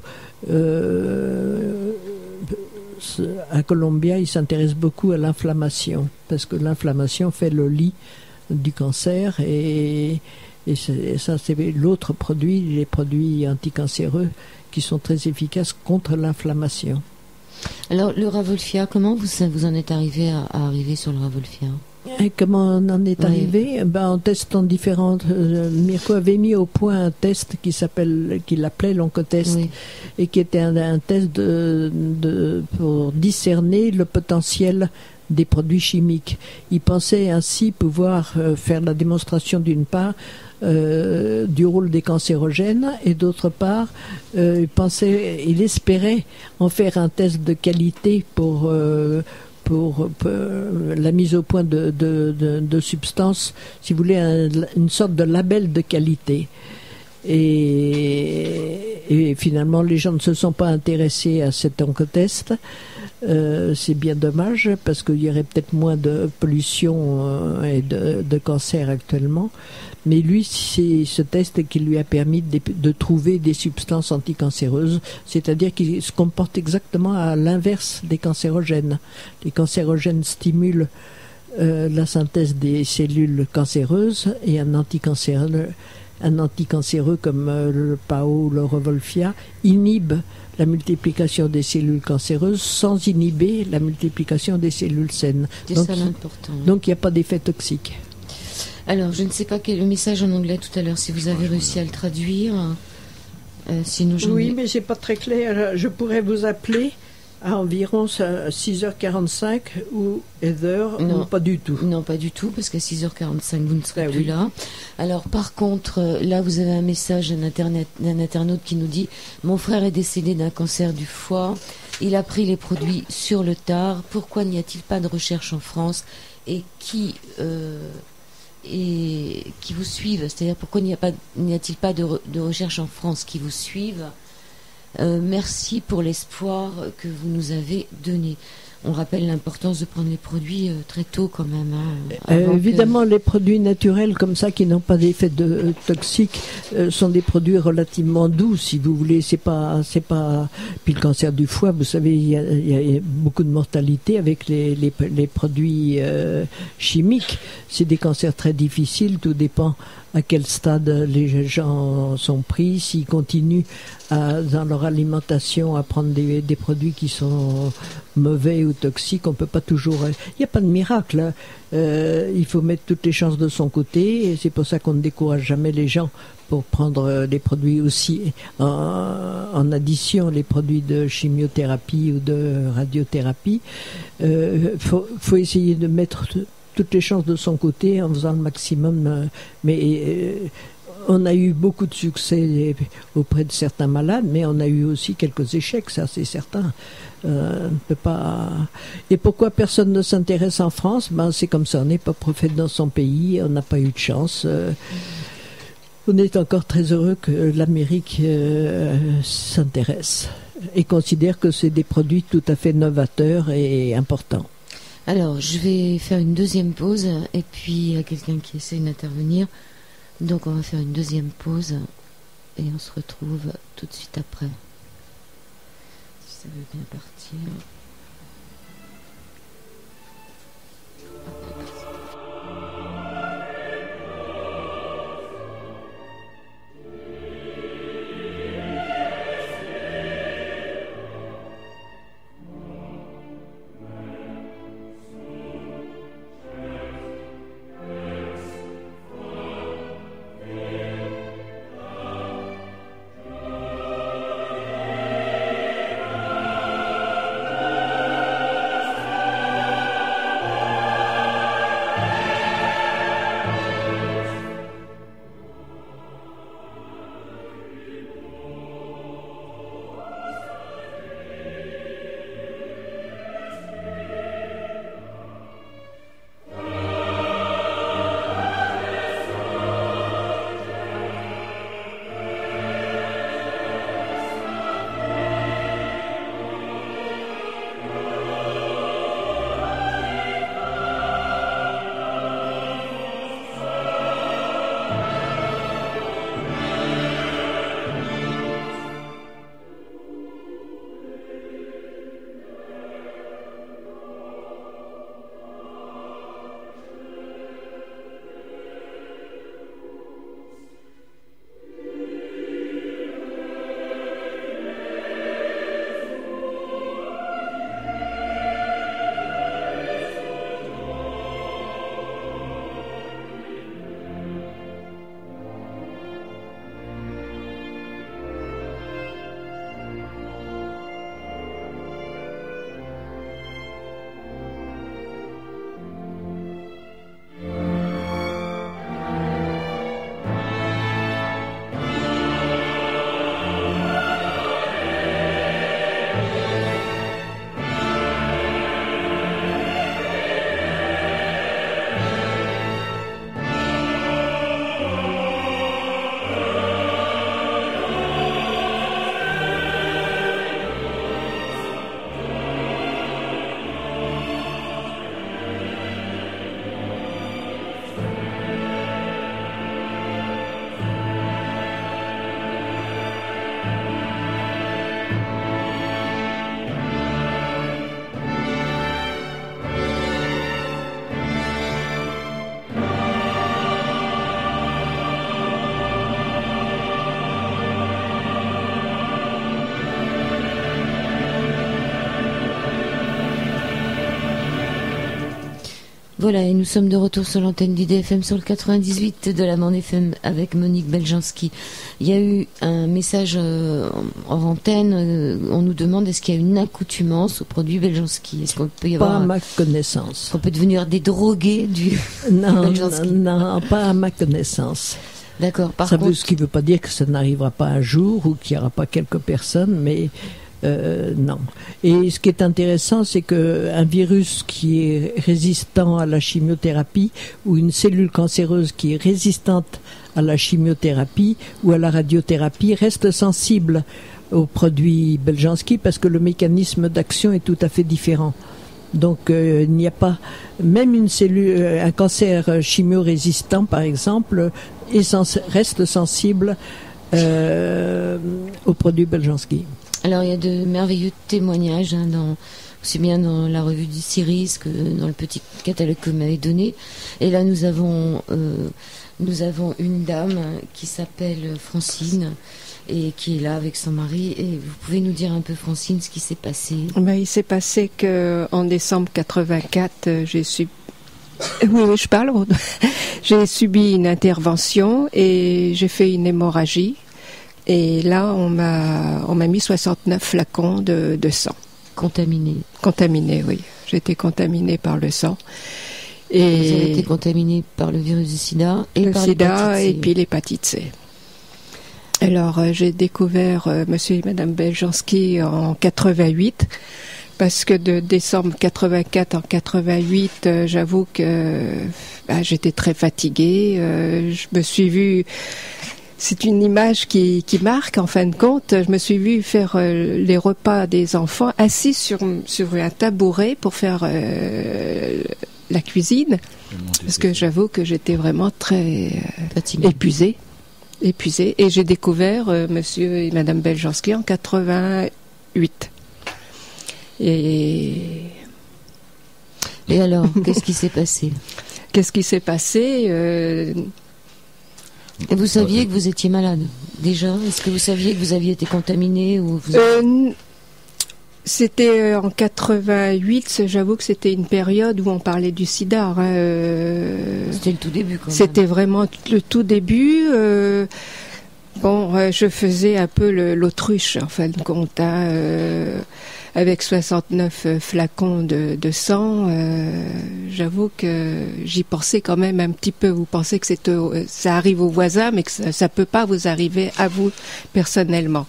S2: à Columbia, ils s'intéressent beaucoup à l'inflammation, parce que l'inflammation fait le lit du cancer et ça c'est l'autre produit, les produits anticancéreux qui sont très efficaces contre l'inflammation.
S1: Alors le Ravolfia, comment vous en êtes arrivé à arriver sur le Ravolfia?
S2: Et comment on en est arrivé? En testant différentes. Mirko avait mis au point un test qu'il appelait l'oncotest, et qui était un test pour discerner le potentiel des produits chimiques. Il pensait ainsi pouvoir faire la démonstration d'une part du rôle des cancérogènes et d'autre part il espérait en faire un test de qualité pour la mise au point de substances, si vous voulez, une sorte de label de qualité. Et finalement, les gens ne se sont pas intéressés à cet oncotest. C'est bien dommage, parce qu'il y aurait peut-être moins de pollution et de cancer actuellement. Mais lui, c'est ce test qui lui a permis de trouver des substances anticancéreuses, c'est-à-dire qu'il se comporte exactement à l'inverse des cancérogènes. Les cancérogènes stimulent la synthèse des cellules cancéreuses, et un anticancéreux comme le PAO ou le Revolfia inhibe la multiplication des cellules cancéreuses sans inhiber la multiplication des cellules saines.
S1: C'est ça l'important.
S2: Donc il n'y a pas d'effet toxique.
S1: Alors, je ne sais pas quel est le message en anglais tout à l'heure, si vous avez réussi à le traduire. Sinon,
S2: mais c'est pas très clair. Je pourrais vous appeler à environ 6h45 ou Heather, ou pas du tout.
S1: Non, pas du tout, parce qu'à 6h45, vous ne serez plus là. Alors, par contre, là, vous avez un message d'un internaute qui nous dit « Mon frère est décédé d'un cancer du foie. Il a pris les produits sur le tard. Pourquoi n'y a-t-il pas de recherche en France et qui vous suivent, c'est-à-dire pourquoi n'y a-t-il pas de recherche en France qui vous suivent. Merci pour l'espoir que vous nous avez donné. On rappelle l'importance de prendre les produits très tôt quand même.
S2: Évidemment, les produits naturels comme ça qui n'ont pas d'effet toxique sont des produits relativement doux, si vous voulez. C'est pas. Puis le cancer du foie, vous savez, il y a beaucoup de mortalité avec les produits chimiques. C'est des cancers très difficiles. Tout dépend à quel stade les gens sont pris, s'ils continuent dans leur alimentation à prendre des produits qui sont mauvais ou toxiques, on peut pas toujours. Il n'y a pas de miracle. Il faut mettre toutes les chances de son côté, et c'est pour ça qu'on ne décourage jamais les gens pour prendre les produits aussi en addition, les produits de chimiothérapie ou de radiothérapie. Faut essayer de mettre toutes les chances de son côté en faisant le maximum, mais on a eu beaucoup de succès auprès de certains malades, mais on a eu aussi quelques échecs, ça c'est certain. On peut pas. Et pourquoi personne ne s'intéresse en France? C'est comme ça, on n'est pas prophète dans son pays, on n'a pas eu de chance. On est encore très heureux que l'Amérique s'intéresse et considère que c'est des produits tout à fait novateurs et importants.
S1: Alors, je vais faire une deuxième pause, et puis il y a quelqu'un qui essaie d'intervenir. Donc, on va faire une deuxième pause, et on se retrouve tout de suite après. Si ça veut bien partir. Voilà, et nous sommes de retour sur l'antenne d'IDFM sur le 98 de la Bande FM avec Monique Beljanski. Il y a eu un message en antenne, on nous demande est-ce qu'il y a une accoutumance aux produits Beljanski? Est-ce qu'on peut y avoir...
S2: Pas à ma connaissance.
S1: On peut devenir des drogués du Beljanski?
S2: Non, pas à ma connaissance.
S1: D'accord,
S2: Ce qui ne veut pas dire que ça n'arrivera pas un jour ou qu'il n'y aura pas quelques personnes, mais... non. Et ce qui est intéressant, c'est qu'un virus qui est résistant à la chimiothérapie ou une cellule cancéreuse qui est résistante à la chimiothérapie ou à la radiothérapie reste sensible aux produits Beljanski parce que le mécanisme d'action est tout à fait différent. Donc il n'y a pas, même une cellule, un cancer chimio-résistant par exemple, reste sensible aux produits Beljanski.
S1: Alors il y a de merveilleux témoignages, aussi bien dans la revue du Ciris que dans le petit catalogue que vous m'avez donné. Et là nous avons une dame qui s'appelle Francine et qui est là avec son mari. Et vous pouvez nous dire un peu, Francine, ce qui s'est passé?
S4: Il s'est passé qu'en décembre 84, j'ai subi une intervention et j'ai fait une hémorragie. Et là, on m'a mis 69 flacons de sang.
S1: Contaminé,
S4: oui. J'ai été contaminée par le sang.
S1: Et vous avez été contaminée par le virus du sida et par
S4: sida et puis l'hépatite C. Alors, j'ai découvert monsieur et madame Beljanski en 88, parce que de décembre 84 en 88, j'avoue que j'étais très fatiguée. Je me suis vue... C'est une image qui marque, en fin de compte. Je me suis vue faire les repas des enfants assis sur un tabouret pour faire la cuisine. Parce que j'avoue que j'étais vraiment très épuisée. Et j'ai découvert monsieur et madame Beljanski en 88. Et
S1: alors, qu'est-ce qui s'est passé? Et vous saviez que vous étiez malade, déjà? Est-ce que vous saviez que vous aviez été contaminé ou
S4: C'était en 88, j'avoue que c'était une période où on parlait du sida.
S1: C'était le tout début, quand même.
S4: C'était vraiment le tout début. Je faisais un peu l'autruche, en fin de compte. Avec 69 flacons de sang, j'avoue que j'y pensais quand même un petit peu. Vous pensez que ça arrive aux voisins, mais que ça peut pas vous arriver à vous personnellement.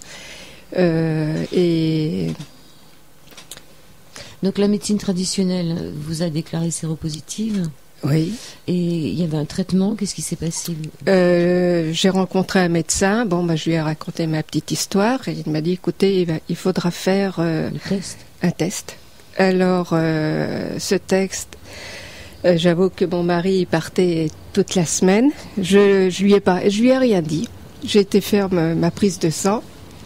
S1: Donc la médecine traditionnelle vous a déclaré séropositive?
S4: Oui.
S1: Et il y avait un traitement, qu'est-ce qui s'est passé?
S4: J'ai rencontré un médecin, je lui ai raconté ma petite histoire, et il m'a dit, écoutez, il faudra faire un test. Alors, ce test, j'avoue que mon mari partait toute la semaine, je lui ai rien dit. J'ai été faire ma prise de sang,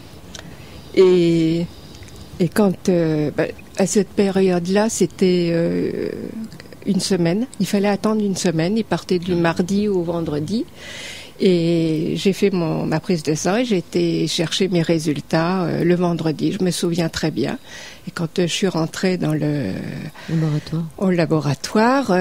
S4: et quand, à cette période-là, c'était... une semaine. Il fallait attendre une semaine. Il partait du mardi au vendredi. Et j'ai fait ma prise de sang et j'ai été chercher mes résultats le vendredi. Je me souviens très bien. Et quand je suis rentrée dans au laboratoire,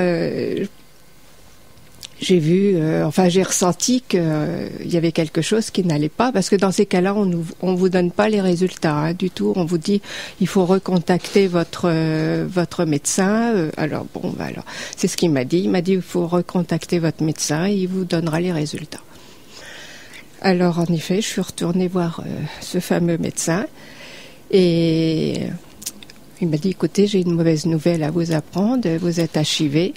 S4: j'ai vu, j'ai ressenti qu'il y avait quelque chose qui n'allait pas, parce que dans ces cas-là, on vous donne pas les résultats du tout. On vous dit, il faut recontacter votre médecin. Alors c'est ce qu'il m'a dit. Il m'a dit, il faut recontacter votre médecin et il vous donnera les résultats. Alors en effet, je suis retournée voir ce fameux médecin et il m'a dit, écoutez, j'ai une mauvaise nouvelle à vous apprendre. Vous êtes HIV.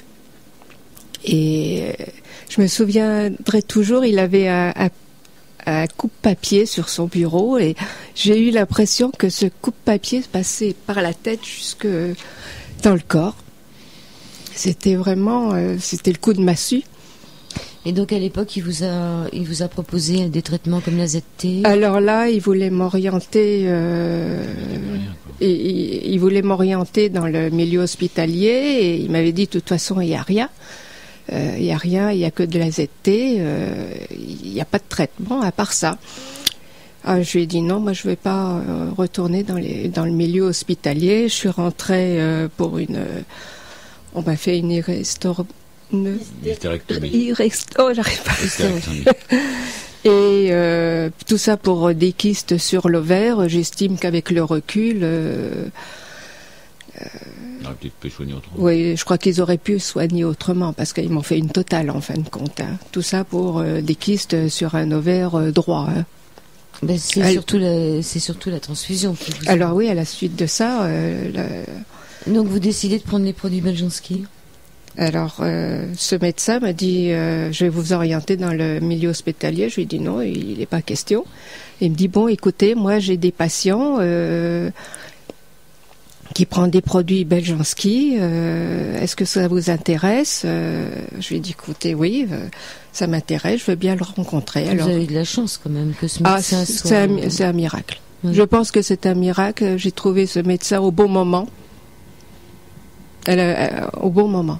S4: Et je me souviendrai toujours, il avait un coupe-papier sur son bureau et j'ai eu l'impression que ce coupe-papier passait par la tête jusque dans le corps. C'était vraiment, c'était le coup de massue.
S1: Et donc à l'époque, il vous a proposé des traitements comme la ZT?
S4: Alors là, il voulait m'orienter. Il voulait m'orienter dans le milieu hospitalier et il m'avait dit de toute façon il n'y a rien. Il n'y a rien, il n'y a que de la ZT, il n'y a pas de traitement à part ça. Alors, je lui ai dit non, moi je ne vais pas retourner dans le milieu hospitalier. Je suis rentrée pour On m'a fait une
S3: Hystérectomie.
S4: j'arrive pas.
S3: Hystérectomie.
S4: Et tout ça pour des kystes sur l'ovaire. J'estime qu'avec le recul,
S3: On aurait peut-être pu soigner autrement.
S4: oui, je crois qu'ils auraient pu soigner autrement parce qu'ils m'ont fait une totale en fin de compte. Hein. Tout ça pour des kystes sur un ovaire droit. Hein.
S1: Ben, c'est surtout la transfusion.
S4: Alors oui, à la suite de ça,
S1: Donc vous décidez de prendre les produits Beljanski.
S4: alors ce médecin m'a dit je vais vous orienter dans le milieu hospitalier. Je lui ai dit non, il n'est pas question. Il me dit bon, écoutez, moi j'ai des patients qui prennent des produits Beljanski. Est-ce que ça vous intéresse? Je lui ai dit écoutez, oui, ça m'intéresse, je veux bien le rencontrer. Alors,
S1: vous avez de la chance quand même que ce médecin soit...
S4: c'est un miracle.
S1: Oui.
S4: Je pense que c'est un miracle. J'ai trouvé ce médecin au bon moment. Au bon moment.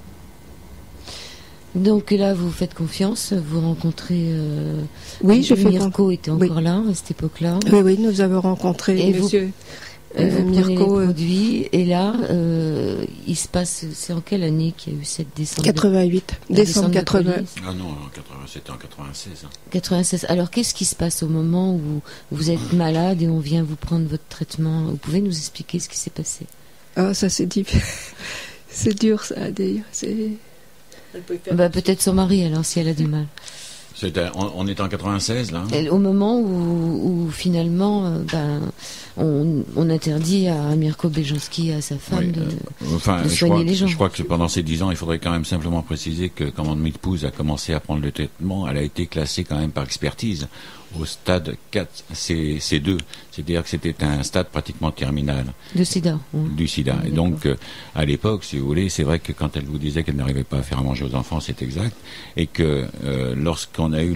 S1: Donc là, vous faites confiance, vous rencontrez...
S4: Oui, j'ai fait
S1: Mirko était encore là à cette époque-là.
S4: Oui, nous avons rencontré
S1: Et
S4: monsieur
S1: vous prenez
S4: Mirko.
S1: les produits, et là, il se passe... C'est en quelle année qu'il y a eu cette descente
S4: 88, décembre 80.
S3: Ah non, c'était en 96. Hein.
S1: 96. Alors, qu'est-ce qui se passe au moment où vous êtes malade et on vient vous prendre votre traitement? Vous pouvez nous expliquer ce qui s'est passé?
S4: Ah, ça c'est difficile. C'est dur ça à dire.
S1: Bah, peut-être son mari, alors, si elle a du mal.
S3: On est en 96, là.
S1: Au moment où finalement, on interdit à Mirko Beljanski, à sa femme,
S3: Oui,
S1: de soigner les gens.
S3: Je crois que pendant ces 10 ans, il faudrait quand même simplement préciser que quand mon épouse a commencé à prendre le traitement, elle a été classée quand même par expertise au stade 4, C2. C'est-à-dire que c'était un stade pratiquement terminal.
S1: De sida.
S3: Du sida. Et donc, à l'époque, si vous voulez, c'est vrai que quand elle vous disait qu'elle n'arrivait pas à faire à manger aux enfants, c'est exact. Et que lorsqu'on a eu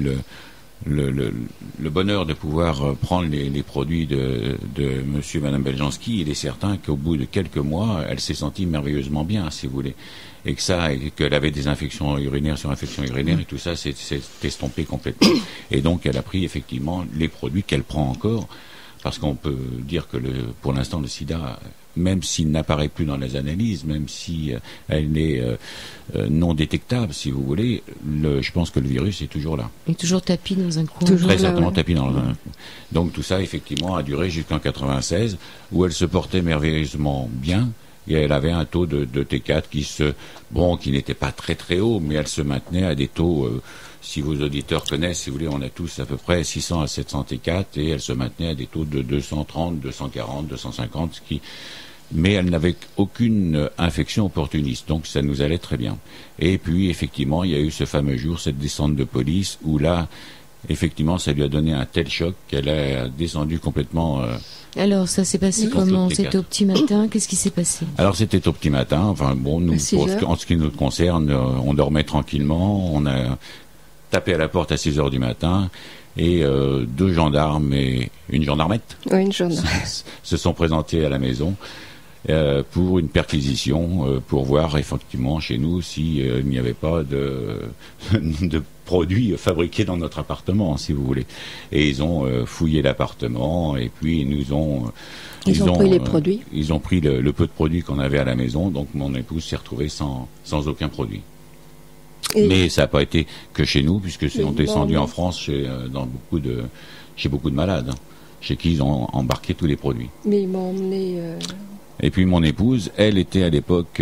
S3: le bonheur de pouvoir prendre les produits de monsieur et madame Beljanski, il est certain qu'au bout de quelques mois, elle s'est sentie merveilleusement bien, si vous voulez. Et qu'elle avait des infections urinaires sur infections urinaires, et tout ça s'est estompé complètement. Et donc, elle a pris effectivement les produits qu'elle prend encore, parce qu'on peut dire que pour l'instant, le sida, même s'il n'apparaît plus dans les analyses, même si elle est non détectable, si vous voulez, je pense que le virus est toujours là.
S1: Il est toujours tapis dans un coin.
S3: Très certainement tapis dans un coin. Donc tout ça, effectivement, a duré jusqu'en 96, où elle se portait merveilleusement bien, et elle avait un taux de T4 qui n'était pas très très haut, mais elle se maintenait à des taux... si vos auditeurs connaissent, si vous voulez, on a tous à peu près 600 à 700 T4, et elle se maintenait à des taux de 230, 240, 250, mais elle n'avait aucune infection opportuniste, donc ça nous allait très bien. Et puis, effectivement, il y a eu ce fameux jour, cette descente de police, où là, effectivement, ça lui a donné un tel choc qu'elle a descendu complètement...
S1: Alors, ça s'est passé comment? C'était au petit matin? Qu'est-ce qui s'est passé?
S3: Alors, c'était au petit matin. Enfin, bon, nous, en ce qui nous concerne, on dormait tranquillement, on a tapé à la porte à 6 heures du matin, et 2 gendarmes et une gendarmette se sont présentés à la maison pour une perquisition, pour voir effectivement chez nous s'il n'y avait pas de produits fabriqués dans notre appartement, si vous voulez. Et ils ont fouillé l'appartement, et puis ils ont
S4: pris les produits.
S3: Ils ont pris le peu de produits qu'on avait à la maison, donc mon épouse s'est retrouvée sans aucun produit. Mais ça n'a pas été que chez nous, puisque c'est descendu en France chez beaucoup de malades, chez qui ils ont embarqué tous les produits.
S4: Mais ils m'ont emmené...
S3: Et puis mon épouse, elle était à l'époque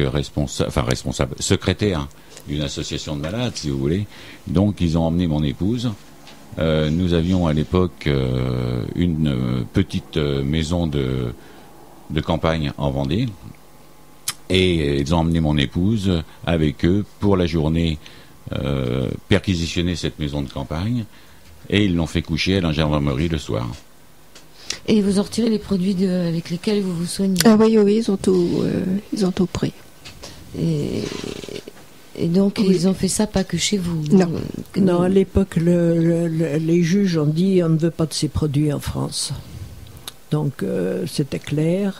S3: secrétaire d'une association de malades, si vous voulez. Donc ils ont emmené mon épouse. Nous avions à l'époque une petite maison de campagne en Vendée. Et ils ont emmené mon épouse avec eux pour la journée perquisitionner cette maison de campagne, et ils l'ont fait coucher à la gendarmerie le soir.
S1: Et ils vous ont retiré les produits avec lesquels vous vous soignez?
S4: Ah oui, ils ont tout pris.
S1: Et donc ils ont fait ça pas que chez vous?
S2: Non, à l'époque, les juges ont dit on ne veut pas de ces produits en France. Donc c'était clair.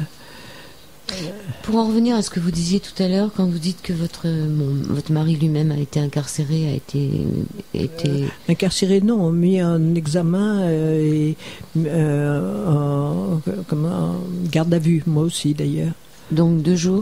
S1: Pour en revenir à ce que vous disiez tout à l'heure, quand vous dites que votre mari lui-même a été incarcéré, a été...
S2: Incarcéré, non, mis en examen et en garde à vue, moi aussi d'ailleurs.
S1: Donc 2 jours?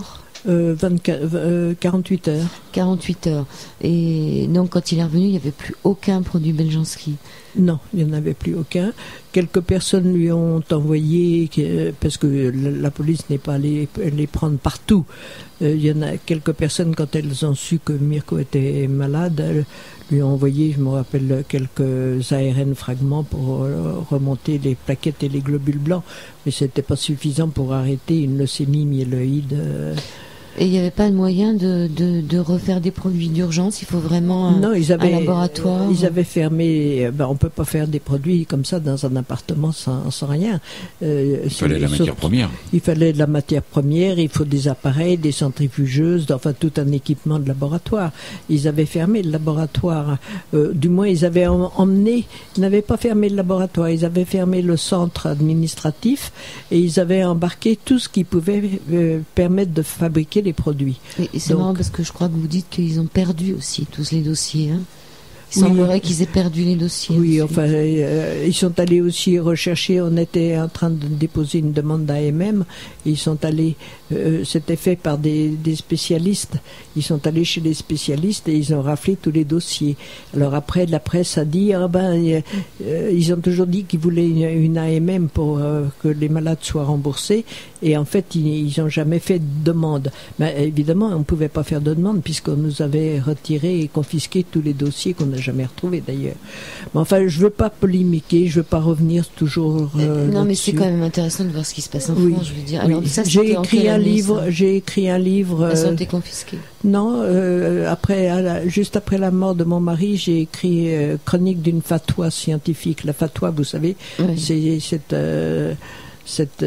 S2: 48 heures.
S1: 48 heures. Et donc, quand il est revenu, il n'y avait plus aucun produit Beljanski.
S2: Non, il n'y en avait plus aucun. Quelques personnes lui ont envoyé, parce que la police n'est pas allée les prendre partout. Il y en a quelques personnes, quand elles ont su que Mirko était malade, elles lui ont envoyé, je me rappelle, quelques ARN fragments pour remonter les plaquettes et les globules blancs. Mais ce n'était pas suffisant pour arrêter une leucémie myéloïde.
S1: Et il n'y avait pas de moyen de refaire des produits d'urgence? Il faut vraiment un laboratoire?
S2: Ils avaient fermé. On ne peut pas faire des produits comme ça dans un appartement sans rien.
S3: Il fallait la matière première.
S2: Il fallait de la matière première, il faut des appareils, des centrifugeuses, enfin tout un équipement de laboratoire. Ils avaient fermé le laboratoire. Du moins, ils avaient emmené. Ils n'avaient pas fermé le laboratoire, ils avaient fermé le centre administratif et ils avaient embarqué tout ce qui pouvait permettre de fabriquer les produits.
S1: Et c'est marrant parce que je crois que vous dites qu'ils ont perdu aussi tous les dossiers. Il semblerait qu'ils aient perdu les dossiers.
S2: Oui, aussi. Enfin, ils sont allés aussi rechercher. On était en train de déposer une demande d'AMM. Ils sont allés. C'était fait par des spécialistes. Ils sont allés chez les spécialistes et ils ont raflé tous les dossiers. Alors après, la presse a dit, ils ont toujours dit qu'ils voulaient une AMM pour que les malades soient remboursés. Et en fait, ils n'ont jamais fait de demande. Mais évidemment, on ne pouvait pas faire de demande puisqu'on nous avait retiré et confisqué tous les dossiers qu'on n'a jamais retrouvés d'ailleurs. Mais enfin, je ne veux pas polémiquer, je ne veux pas revenir toujours.
S1: Non, mais c'est quand même intéressant de voir ce qui se passe en France, je veux dire.
S2: Oui.
S1: Alors, ça,
S2: j'ai écrit un livre.
S1: Elles ont été confisquées.
S2: Non, juste après la mort de mon mari, j'ai écrit Chronique d'une fatwa scientifique. La fatwa, vous savez, c'est cette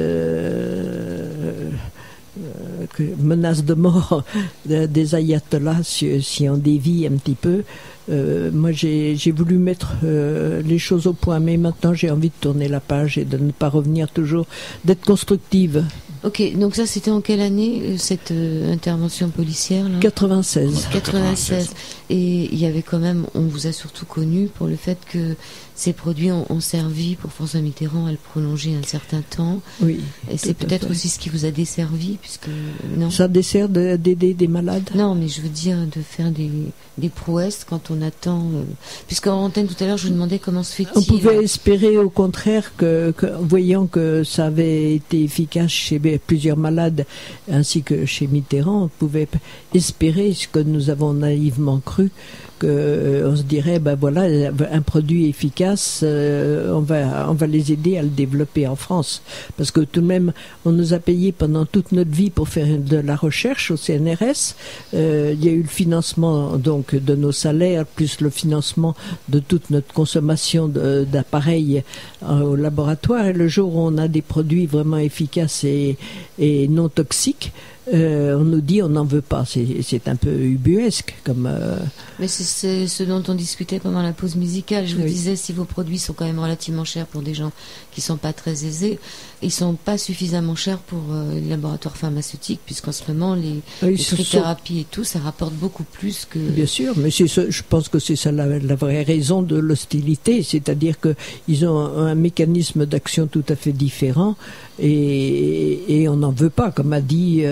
S2: menace de mort des ayatollahs si on dévie un petit peu. Moi j'ai voulu mettre les choses au point, mais maintenant j'ai envie de tourner la page et de ne pas revenir toujours, d'être constructive.
S1: Ok, donc ça c'était en quelle année cette intervention policière là?
S2: 96.
S1: 96. Et il y avait quand même, on vous a surtout connu pour le fait que ces produits ont servi pour François Mitterrand à le prolonger un certain temps.
S2: Oui.
S1: Et c'est peut-être aussi ce qui vous a desservi, puisque non.
S2: Ça dessert d'aider des malades.
S1: Non, mais je veux dire de faire des prouesses quand on attend. Puisqu'en antenne tout à l'heure, je vous demandais comment se fait-il.
S2: On pouvait espérer au contraire que voyant que ça avait été efficace chez plusieurs malades ainsi que chez Mitterrand, on pouvait espérer ce que nous avons naïvement cru, qu'on se dirait voilà, un produit efficace, on va les aider à le développer en France, parce que tout de même on nous a payé pendant toute notre vie pour faire de la recherche au CNRS. Il y a eu le financement donc de nos salaires plus le financement de toute notre consommation d'appareils au laboratoire, et le jour où on a des produits vraiment efficaces et non toxiques, on nous dit on n'en veut pas. C'est un peu ubuesque comme.
S1: Mais c'est ce dont on discutait pendant la pause musicale. Je vous disais, si vos produits sont quand même relativement chers pour des gens qui sont pas très aisés, ils sont pas suffisamment chers pour les laboratoires pharmaceutiques, puisqu'en ce moment les trithérapies et tout, ça rapporte beaucoup plus que.
S2: Bien sûr, mais je pense que c'est ça la vraie raison de l'hostilité, c'est-à-dire que ils ont un mécanisme d'action tout à fait différent et on n'en veut pas, comme a dit.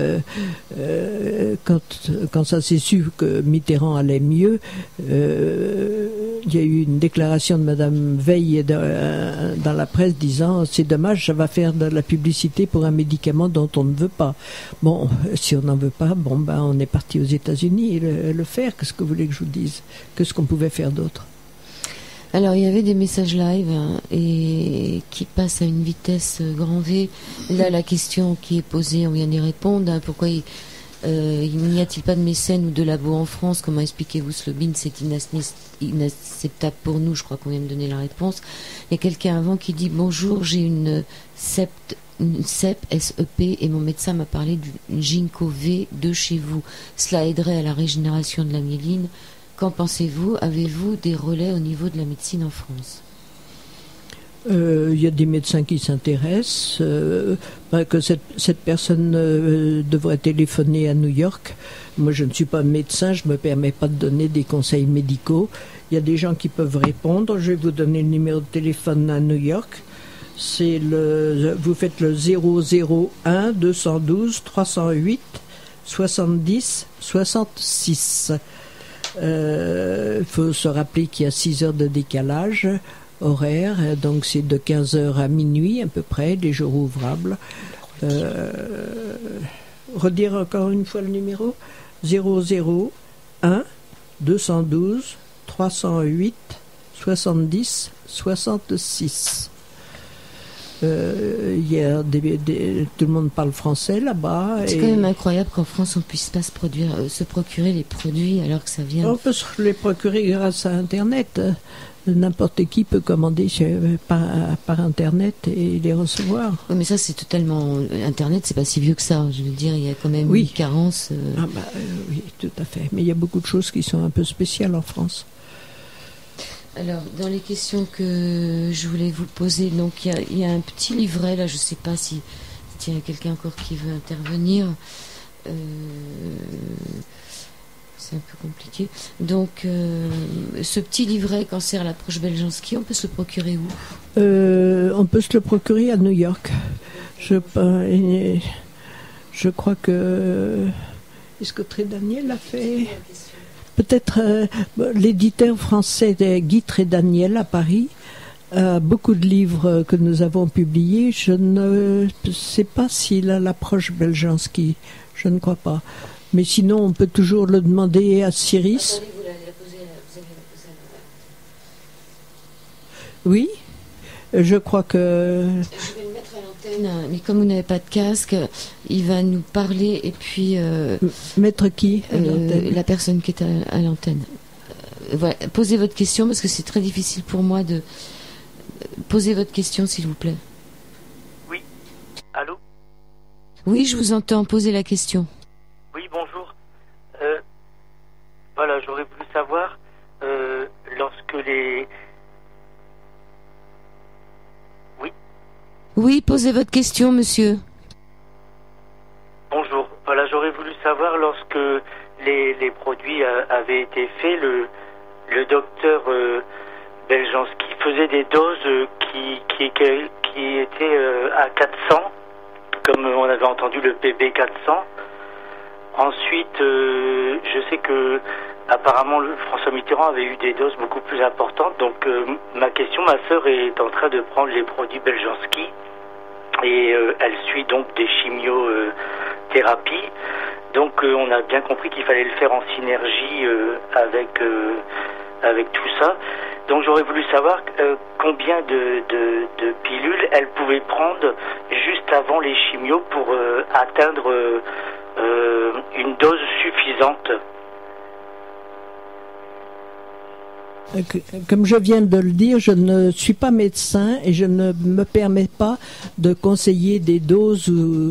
S2: Quand ça s'est su que Mitterrand allait mieux, il y a eu une déclaration de Madame Veil dans la presse disant c'est dommage, ça va faire de la publicité pour un médicament dont on ne veut pas. Bon, si on n'en veut pas, on est parti aux États-Unis le faire. Qu'est-ce que vous voulez que je vous dise? Qu'est-ce qu'on pouvait faire d'autre?
S1: Alors il y avait des messages live et qui passent à une vitesse grand V. Là la question qui est posée, on vient d'y répondre. Pourquoi n'y a-t-il pas de mécènes ou de labo en France? Comment expliquez-vous ce lobbying? C'est inacceptable pour nous. Je crois qu'on vient de donner la réponse. Il y a quelqu'un avant qui dit bonjour, j'ai une CEP SEP et mon médecin m'a parlé du Ginkgo V de chez vous. Cela aiderait à la régénération de la myéline. Qu'en pensez-vous? Avez-vous des relais au niveau de la médecine en France?
S2: Il y a des médecins qui s'intéressent, que cette personne devrait téléphoner à New York. Moi, je ne suis pas médecin, je ne me permets pas de donner des conseils médicaux. Il y a des gens qui peuvent répondre. Je vais vous donner le numéro de téléphone à New York. Vous faites le 001 212 308 70 66. Il faut se rappeler qu'il y a 6 heures de décalage horaire, donc c'est de 15h à minuit à peu près, les jours ouvrables. Redire encore une fois le numéro 001 212 308 70 66. Il y a tout le monde parle français là-bas.
S1: C'est quand même incroyable qu'en France on puisse pas se procurer les produits alors que ça vient.
S2: On peut se les procurer grâce à Internet. N'importe qui peut commander par Internet et les recevoir.
S1: Oui, mais ça c'est totalement... Internet c'est pas si vieux que ça. Je veux dire, il y a quand même une carence.
S2: Oui, tout à fait. Mais il y a beaucoup de choses qui sont un peu spéciales en France.
S1: Alors, dans les questions que je voulais vous poser, donc il y a un petit livret, là, je ne sais pas si il y a quelqu'un encore qui veut intervenir. C'est un peu compliqué. Donc, ce petit livret, Cancer à l'approche Beljanski, on peut se le procurer où ?
S2: On peut se le procurer à New York. Je crois que... Est-ce que Trédaniel l'a fait ? Peut-être l'éditeur français Guy Trédaniel à Paris a beaucoup de livres que nous avons publiés. Je ne sais pas s'il a l'approche Beljanski. Je ne crois pas. Mais sinon, on peut toujours le demander à Cyrus.
S1: Attendez, vous allez la poser.
S2: Oui, je crois que...
S1: Je vais le mettre à l'antenne, mais comme vous n'avez pas de casque, il va nous parler et puis...
S2: Mettre qui
S1: la personne qui est à l'antenne. Voilà. Posez votre question parce que c'est très difficile pour moi de... Posez votre question s'il vous plaît.
S5: Oui. Allô ?
S1: Oui, je vous entends. Posez la question.
S5: Oui, bonjour. Voilà, j'aurais voulu savoir, lorsque les... Oui.
S1: Oui, posez votre question, monsieur.
S5: Bonjour. Voilà, j'aurais voulu savoir, lorsque les produits avaient été faits, le docteur Beljanski faisait des doses qui étaient à 400, comme on avait entendu le PB 400. Ensuite, je sais que apparemment François Mitterrand avait eu des doses beaucoup plus importantes. Donc ma sœur est en train de prendre les produits Beljanski et elle suit donc des chimiothérapies. Donc on a bien compris qu'il fallait le faire en synergie avec tout ça. Donc j'aurais voulu savoir combien de pilules elle pouvait prendre juste avant les chimios pour atteindre une dose suffisante.
S2: Comme je viens de le dire, je ne suis pas médecin et je ne me permets pas de conseiller des doses.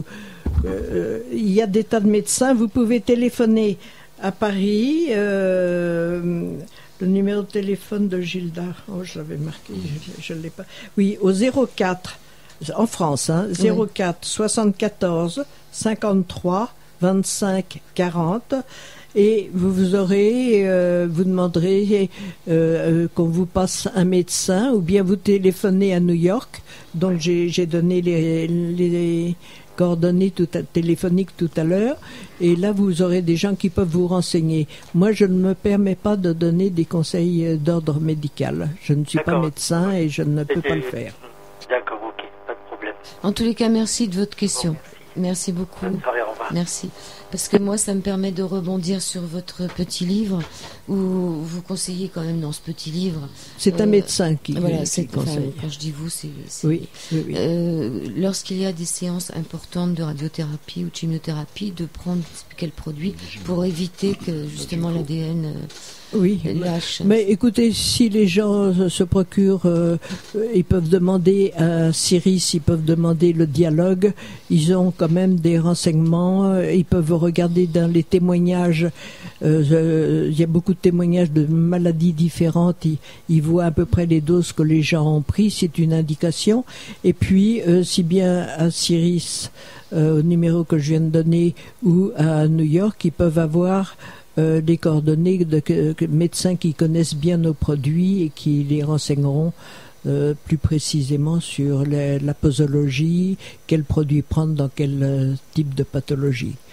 S2: Il y a des tas de médecins. Vous pouvez téléphoner à Paris. Le numéro de téléphone de Gilda. Oh, je l'avais marqué, je ne l'ai pas. Oui, au 04, en France, 04 74 53 25 40. Et vous aurez, vous demanderez qu'on vous passe un médecin, ou bien vous téléphonez à New York. Donc j'ai donné les coordonnées téléphoniques tout à l'heure, et là vous aurez des gens qui peuvent vous renseigner. Moi, je ne me permets pas de donner des conseils d'ordre médical. Je ne suis pas médecin et je ne peux pas le faire.
S5: D'accord, ok, pas de problème.
S1: En tous les cas, merci de votre question.
S5: Bon,
S1: merci beaucoup.
S5: Bonne soirée, au revoir.
S1: Merci. Parce que moi, ça me permet de rebondir sur votre petit livre, où vous conseillez quand même dans ce petit livre.
S2: C'est un médecin qui
S1: conseille.
S2: Enfin,
S1: quand je dis vous, c'est
S2: oui.
S1: Lorsqu'il y a des séances importantes de radiothérapie ou de chimiothérapie, de prendre quel produit pour éviter que justement l'ADN lâche.
S2: Mais écoutez, si les gens se procurent, ils peuvent demander à Cyrus, ils peuvent demander le dialogue, ils ont quand même des renseignements, ils peuvent regarder dans les témoignages, il y a beaucoup de témoignages de maladies différentes, ils voient à peu près les doses que les gens ont pris, c'est une indication. Et puis, si bien à Cyrus, au numéro que je viens de donner, ou à New York, ils peuvent avoir des coordonnées de médecins qui connaissent bien nos produits et qui les renseigneront plus précisément sur la posologie, quel produit prendre dans quel type de pathologie.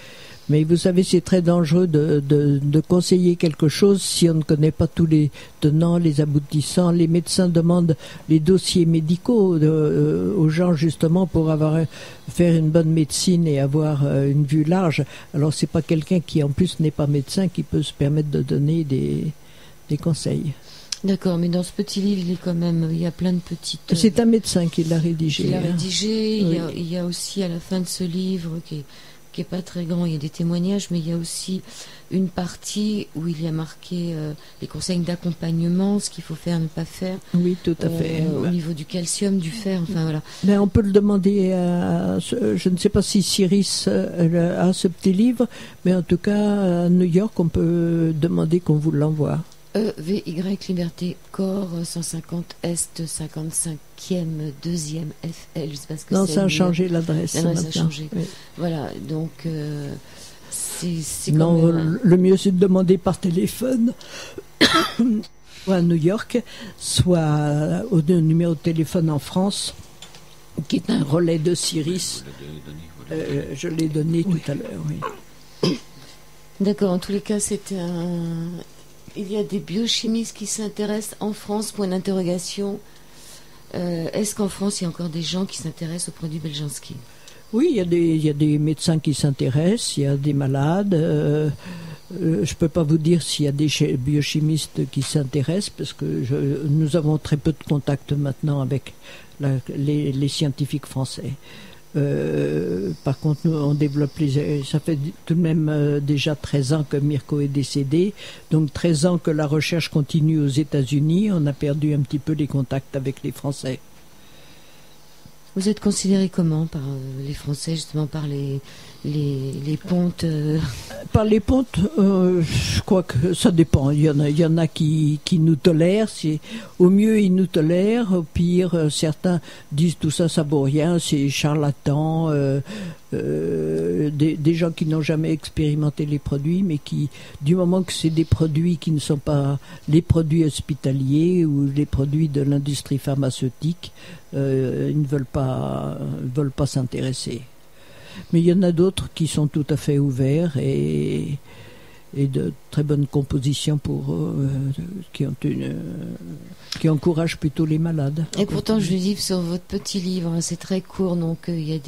S2: Mais vous savez, c'est très dangereux de conseiller quelque chose si on ne connaît pas tous les tenants, les aboutissants. Les médecins demandent les dossiers médicaux aux gens justement pour faire une bonne médecine et avoir une vue large. Alors c'est pas quelqu'un qui en plus n'est pas médecin qui peut se permettre de donner des conseils.
S1: D'accord, mais dans ce petit livre, il y a plein de petites...
S2: C'est un médecin qui l'a rédigé.
S1: Oui. Il y a aussi à la fin de ce livre qui est pas très grand, il y a des témoignages, mais il y a aussi une partie où il y a marqué les conseils d'accompagnement, ce qu'il faut faire, ne pas faire.
S2: Oui, tout à fait.
S1: Au niveau du calcium, du fer, enfin voilà.
S2: Mais on peut le demander je ne sais pas si Cyrus a ce petit livre, mais en tout cas, à New York, on peut demander qu'on vous l'envoie.
S1: VY Liberté Corps 150 Est 55e 2e FL, je sais pas ce que c'est.
S2: Non, ça a changé l'adresse.
S1: L'adresse a changé. Oui. Voilà, donc c'est
S2: non,
S1: quand même...
S2: le mieux c'est de demander par téléphone soit à New York, soit au numéro de téléphone en France, qui est un relais de Cyrus. Je l'ai donné tout à l'heure, oui.
S1: D'accord, en tous les cas, il y a des biochimistes qui s'intéressent en France, point d'interrogation. Est-ce qu'en France, il y a encore des gens qui s'intéressent aux produits Beljanski ?
S2: Oui, il y a des médecins qui s'intéressent, il y a des malades. Je ne peux pas vous dire s'il y a des biochimistes qui s'intéressent, parce que nous avons très peu de contact maintenant avec les scientifiques français. Par contre, nous, on développe ça fait tout de même déjà 13 ans que Mirko est décédé, donc 13 ans que la recherche continue aux États-Unis. On a perdu un petit peu les contacts avec les Français.
S1: Vous êtes considéré comment par les Français, justement par les pontes
S2: Par les pontes, je crois que ça dépend. Il y en a qui nous tolèrent. Au mieux, ils nous tolèrent. Au pire, certains disent tout ça vaut rien, c'est charlatan. Des gens qui n'ont jamais expérimenté les produits, mais qui, du moment que c'est des produits qui ne sont pas les produits hospitaliers ou les produits de l'industrie pharmaceutique, ils ne veulent pas s'intéresser. Mais il y en a d'autres qui sont tout à fait ouverts et de très bonnes compositions qui encouragent plutôt les malades.
S1: Et pourtant, je lis sur votre petit livre, hein, c'est très court, donc il y a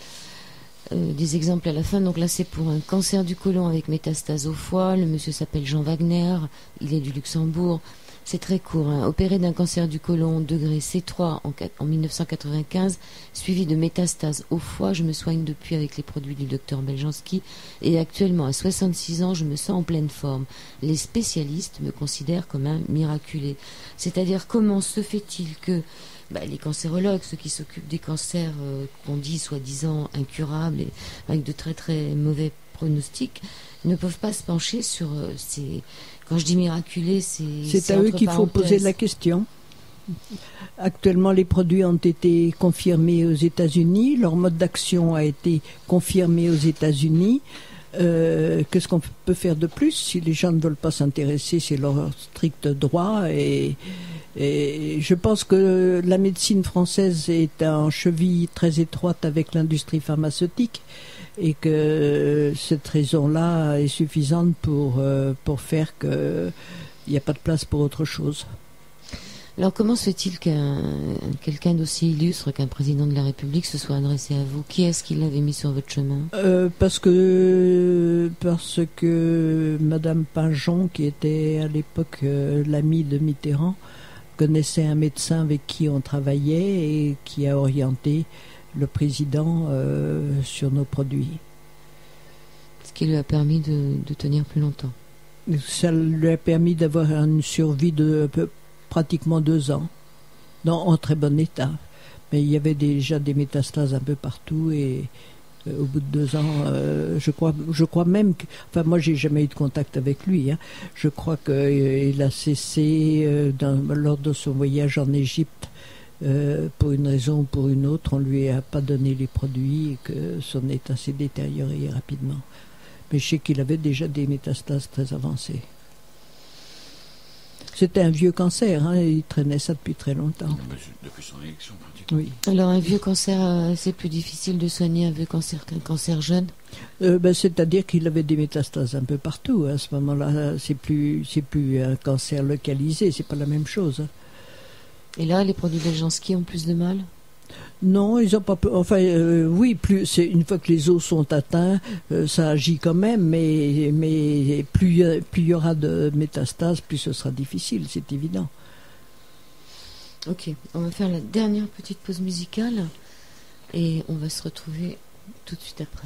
S1: des exemples à la fin. Donc là, c'est pour un cancer du côlon avec métastase au foie. Le monsieur s'appelle Jean Wagner, il est du Luxembourg. C'est très court, hein. Opéré d'un cancer du côlon degré C3 en 1995, suivi de métastase au foie. Je me soigne depuis avec les produits du docteur Beljanski et actuellement à 66 ans, je me sens en pleine forme. Les spécialistes me considèrent comme un miraculé. C'est-à-dire, comment se fait-il que les cancérologues, ceux qui s'occupent des cancers qu'on dit soi-disant incurables et avec de très très mauvais pronostics, ne peuvent pas se pencher sur ces... Quand je dis miraculé,
S2: c'est à eux qu'il faut poser la question. Actuellement, les produits ont été confirmés aux États-Unis, leur mode d'action a été confirmé aux États-Unis. Qu'est-ce qu'on peut faire de plus? Si les gens ne veulent pas s'intéresser, c'est leur strict droit. Et je pense que la médecine française est en cheville très étroite avec l'industrie pharmaceutique et que cette raison-là est suffisante pour faire qu'il n'y a pas de place pour autre chose.
S1: Alors comment se fait-il quelqu'un d'aussi illustre qu'un président de la République se soit adressé à vous? Qui est-ce qui l'avait mis sur votre chemin?
S2: Parce que Madame Pinjon, qui était à l'époque l'amie de Mitterrand, connaissait un médecin avec qui on travaillait et qui a orienté le président sur nos produits.
S1: Ce qui lui a permis de tenir plus longtemps.
S2: Ça lui a permis d'avoir une survie de pratiquement 2 ans, en très bon état. Mais il y avait déjà des métastases un peu partout et au bout de 2 ans, je crois même que... Enfin, moi, j'ai jamais eu de contact avec lui. Hein. Je crois qu'il a cessé lors de son voyage en Égypte. Pour une raison ou pour une autre, on ne lui a pas donné les produits et que son état s'est détérioré rapidement. Mais je sais qu'il avait déjà des métastases très avancées. C'était un vieux cancer, hein, il traînait ça depuis très longtemps.
S3: Depuis son élection, pratiquement.
S2: Oui.
S1: Alors un vieux cancer, c'est plus difficile de soigner un vieux cancer qu'un cancer jeune?
S2: C'est-à-dire qu'il avait des métastases un peu partout. À ce moment-là, c'est plus un cancer localisé, c'est pas la même chose.
S1: Et là, les produits Beljanski ont plus de mal?
S2: Non, ils ont pas. Enfin, oui, c'est une fois que les os sont atteints, ça agit quand même, mais plus il y aura de métastases, plus ce sera difficile, c'est évident.
S1: Ok, on va faire la dernière petite pause musicale et on va se retrouver tout de suite après.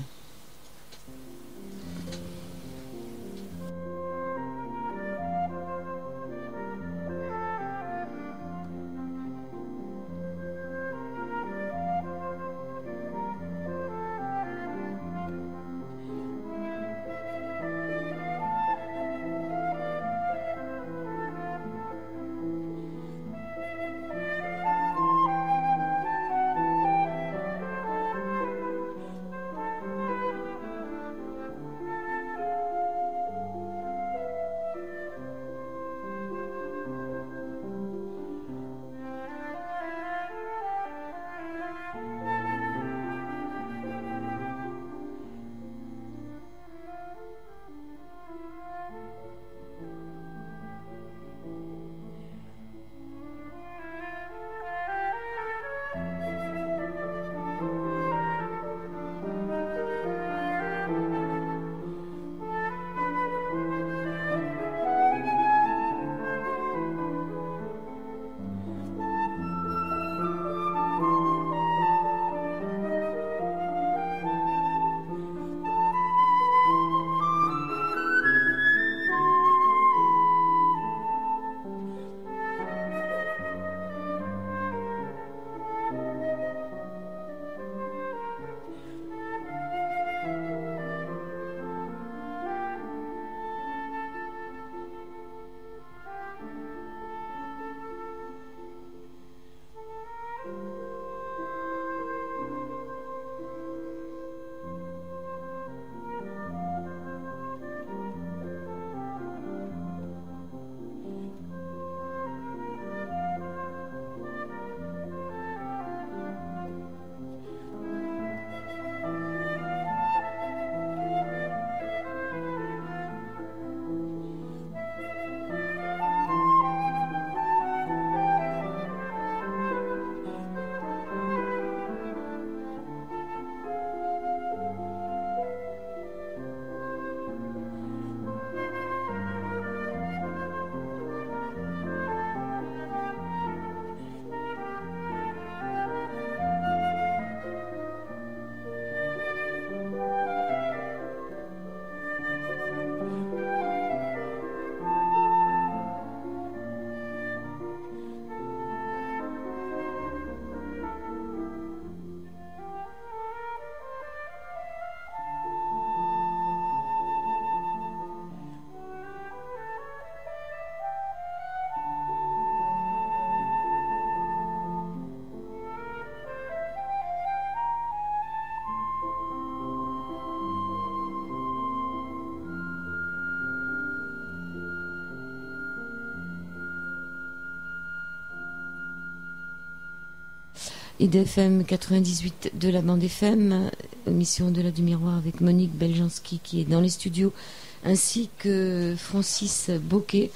S1: IDFM 98 de la bande FM, émission de la du miroir avec Monique Beljanski qui est dans les studios, ainsi que Francis Bocquet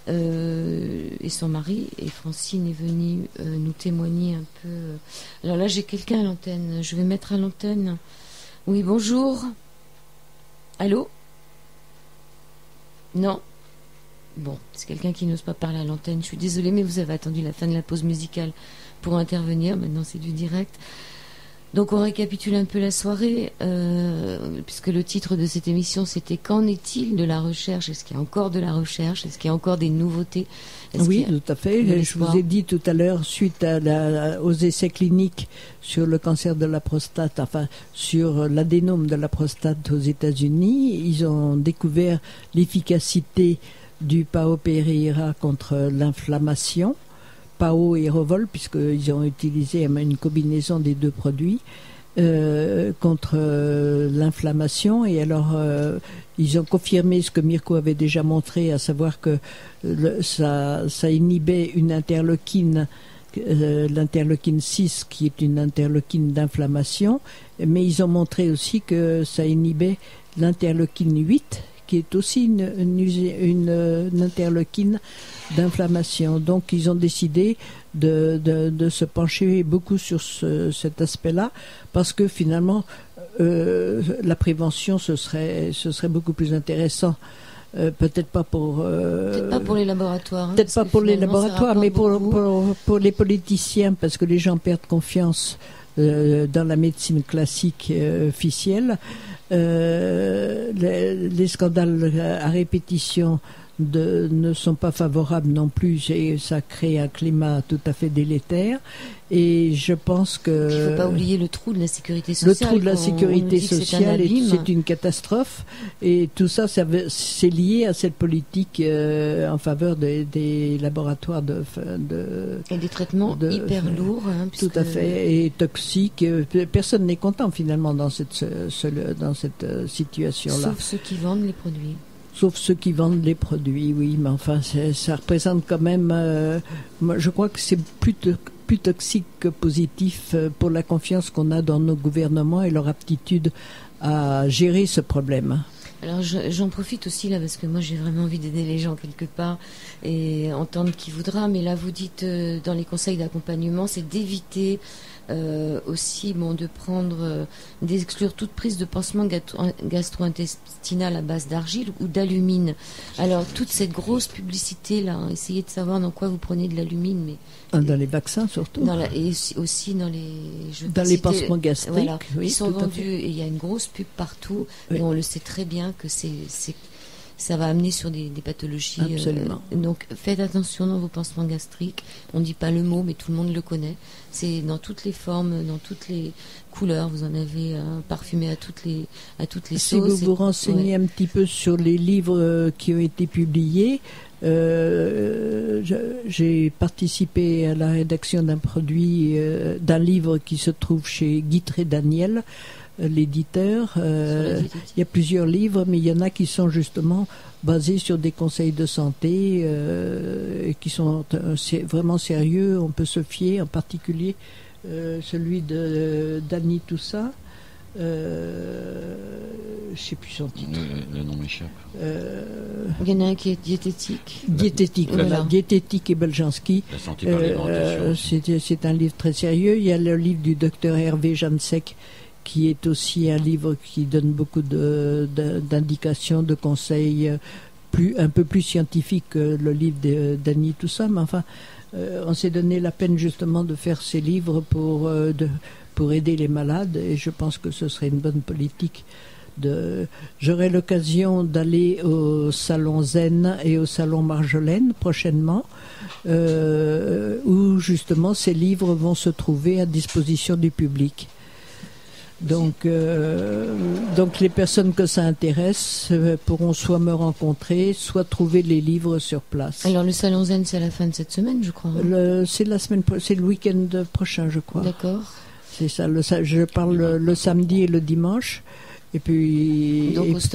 S1: et son mari. Et Francine est venue nous témoigner un peu. Alors là, j'ai quelqu'un à l'antenne. Je vais mettre à l'antenne. Oui, bonjour. Allô? Non? Bon, c'est quelqu'un qui n'ose pas parler à l'antenne. Je suis désolée, mais vous avez attendu la fin de la pause musicale pour intervenir. Maintenant, c'est du direct. Donc, on récapitule un peu la soirée, puisque le titre de cette émission, c'était « Qu'en est-il de la recherche ?» Est-ce qu'il y a encore de la recherche? Est-ce qu'il y a encore des nouveautés?
S2: Oui, tout à fait. Je vous ai dit tout à l'heure, suite aux essais cliniques sur le cancer de la prostate, enfin, sur l'adénome de la prostate aux États-Unis, ils ont découvert l'efficacité du Pao-Pereira contre l'inflammation, Pao et Revol, puisqu'ils ont utilisé une combinaison des deux produits. contre l'inflammation. Et alors, ils ont confirmé ce que Mirko avait déjà montré, à savoir que ça inhibait une interleukine, l'interleukine 6, qui est une interleukine d'inflammation, mais ils ont montré aussi que ça inhibait l'interleukine 8, qui est aussi une interleukine d'inflammation. Donc ils ont décidé de se pencher beaucoup sur cet aspect-là, parce que finalement la prévention ce serait beaucoup plus intéressant. Peut-être pas pour
S1: les laboratoires.
S2: Peut-être pas pour les laboratoires, mais pour les politiciens, parce que les gens perdent confiance dans la médecine classique officielle. Les scandales à répétition ne sont pas favorables non plus, et ça crée un climat tout à fait délétère. Et je pense que
S1: il ne faut pas oublier le trou de la sécurité sociale.
S2: Le trou de la sécurité sociale, c'est une catastrophe, et tout ça, c'est lié à cette politique en faveur des laboratoires
S1: et des traitements hyper lourds.
S2: Tout à fait, et toxiques. Personne n'est content finalement dans cette situation-là.
S1: Sauf ceux qui vendent les produits.
S2: Sauf ceux qui vendent les produits, oui, mais enfin, ça représente quand même... moi, je crois que c'est plus toxique que positif pour la confiance qu'on a dans nos gouvernements et leur aptitude à gérer ce problème.
S1: Alors j'en profite aussi là, parce que moi j'ai vraiment envie d'aider les gens quelque part et entendre qui voudra, mais là vous dites dans les conseils d'accompagnement, c'est d'éviter aussi de prendre, d'exclure toute prise de pansement gastro-intestinal à base d'argile ou d'alumine. Alors toute cette grosse publicité là, essayez de savoir dans quoi vous prenez de l'alumine, mais
S2: dans les vaccins surtout.
S1: Et aussi dans les
S2: pansements gastriques,
S1: voilà,
S2: oui,
S1: ils sont vendus et il y a une grosse pub partout, oui. Et on le sait très bien que ça va amener sur des pathologies.
S2: Absolument.
S1: Donc faites attention dans vos pansements gastriques. On ne dit pas le mot, mais tout le monde le connaît. C'est dans toutes les formes, dans toutes les couleurs. Vous en avez parfumé à toutes les sauces.
S2: Si vous vous renseignez un petit peu sur les livres qui ont été publiés, j'ai participé à la rédaction d'un livre qui se trouve chez Guitry Daniel, l'éditeur. Il y a plusieurs livres, mais il y en a qui sont justement basés sur des conseils de santé et qui sont vraiment sérieux. On peut se fier, en particulier celui d'Annie Toussaint. Je ne sais plus son titre.
S3: Le nom m'échappe.
S1: Il y en a un qui est diététique.
S2: Voilà. Diététique et Beljanski.
S3: La santé par l'alimentation.
S2: C'est un livre très sérieux. Il y a le livre du docteur Hervé Jansec, qui est aussi un livre qui donne beaucoup d'indications, de conseils un peu plus scientifiques que le livre d'Annie Toussaint. Mais enfin, on s'est donné la peine justement de faire ces livres pour aider les malades, et je pense que ce serait une bonne politique. J'aurai l'occasion d'aller au Salon Zen et au Salon Marjolaine prochainement, où justement ces livres vont se trouver à disposition du public. Donc les personnes que ça intéresse pourront soit me rencontrer, soit trouver les livres sur place.
S1: Alors le Salon Zen, c'est à la fin de cette semaine, je crois.
S2: C'est le week-end prochain, je crois.
S1: D'accord.
S2: C'est ça. Je parle le samedi et le dimanche. Et puis,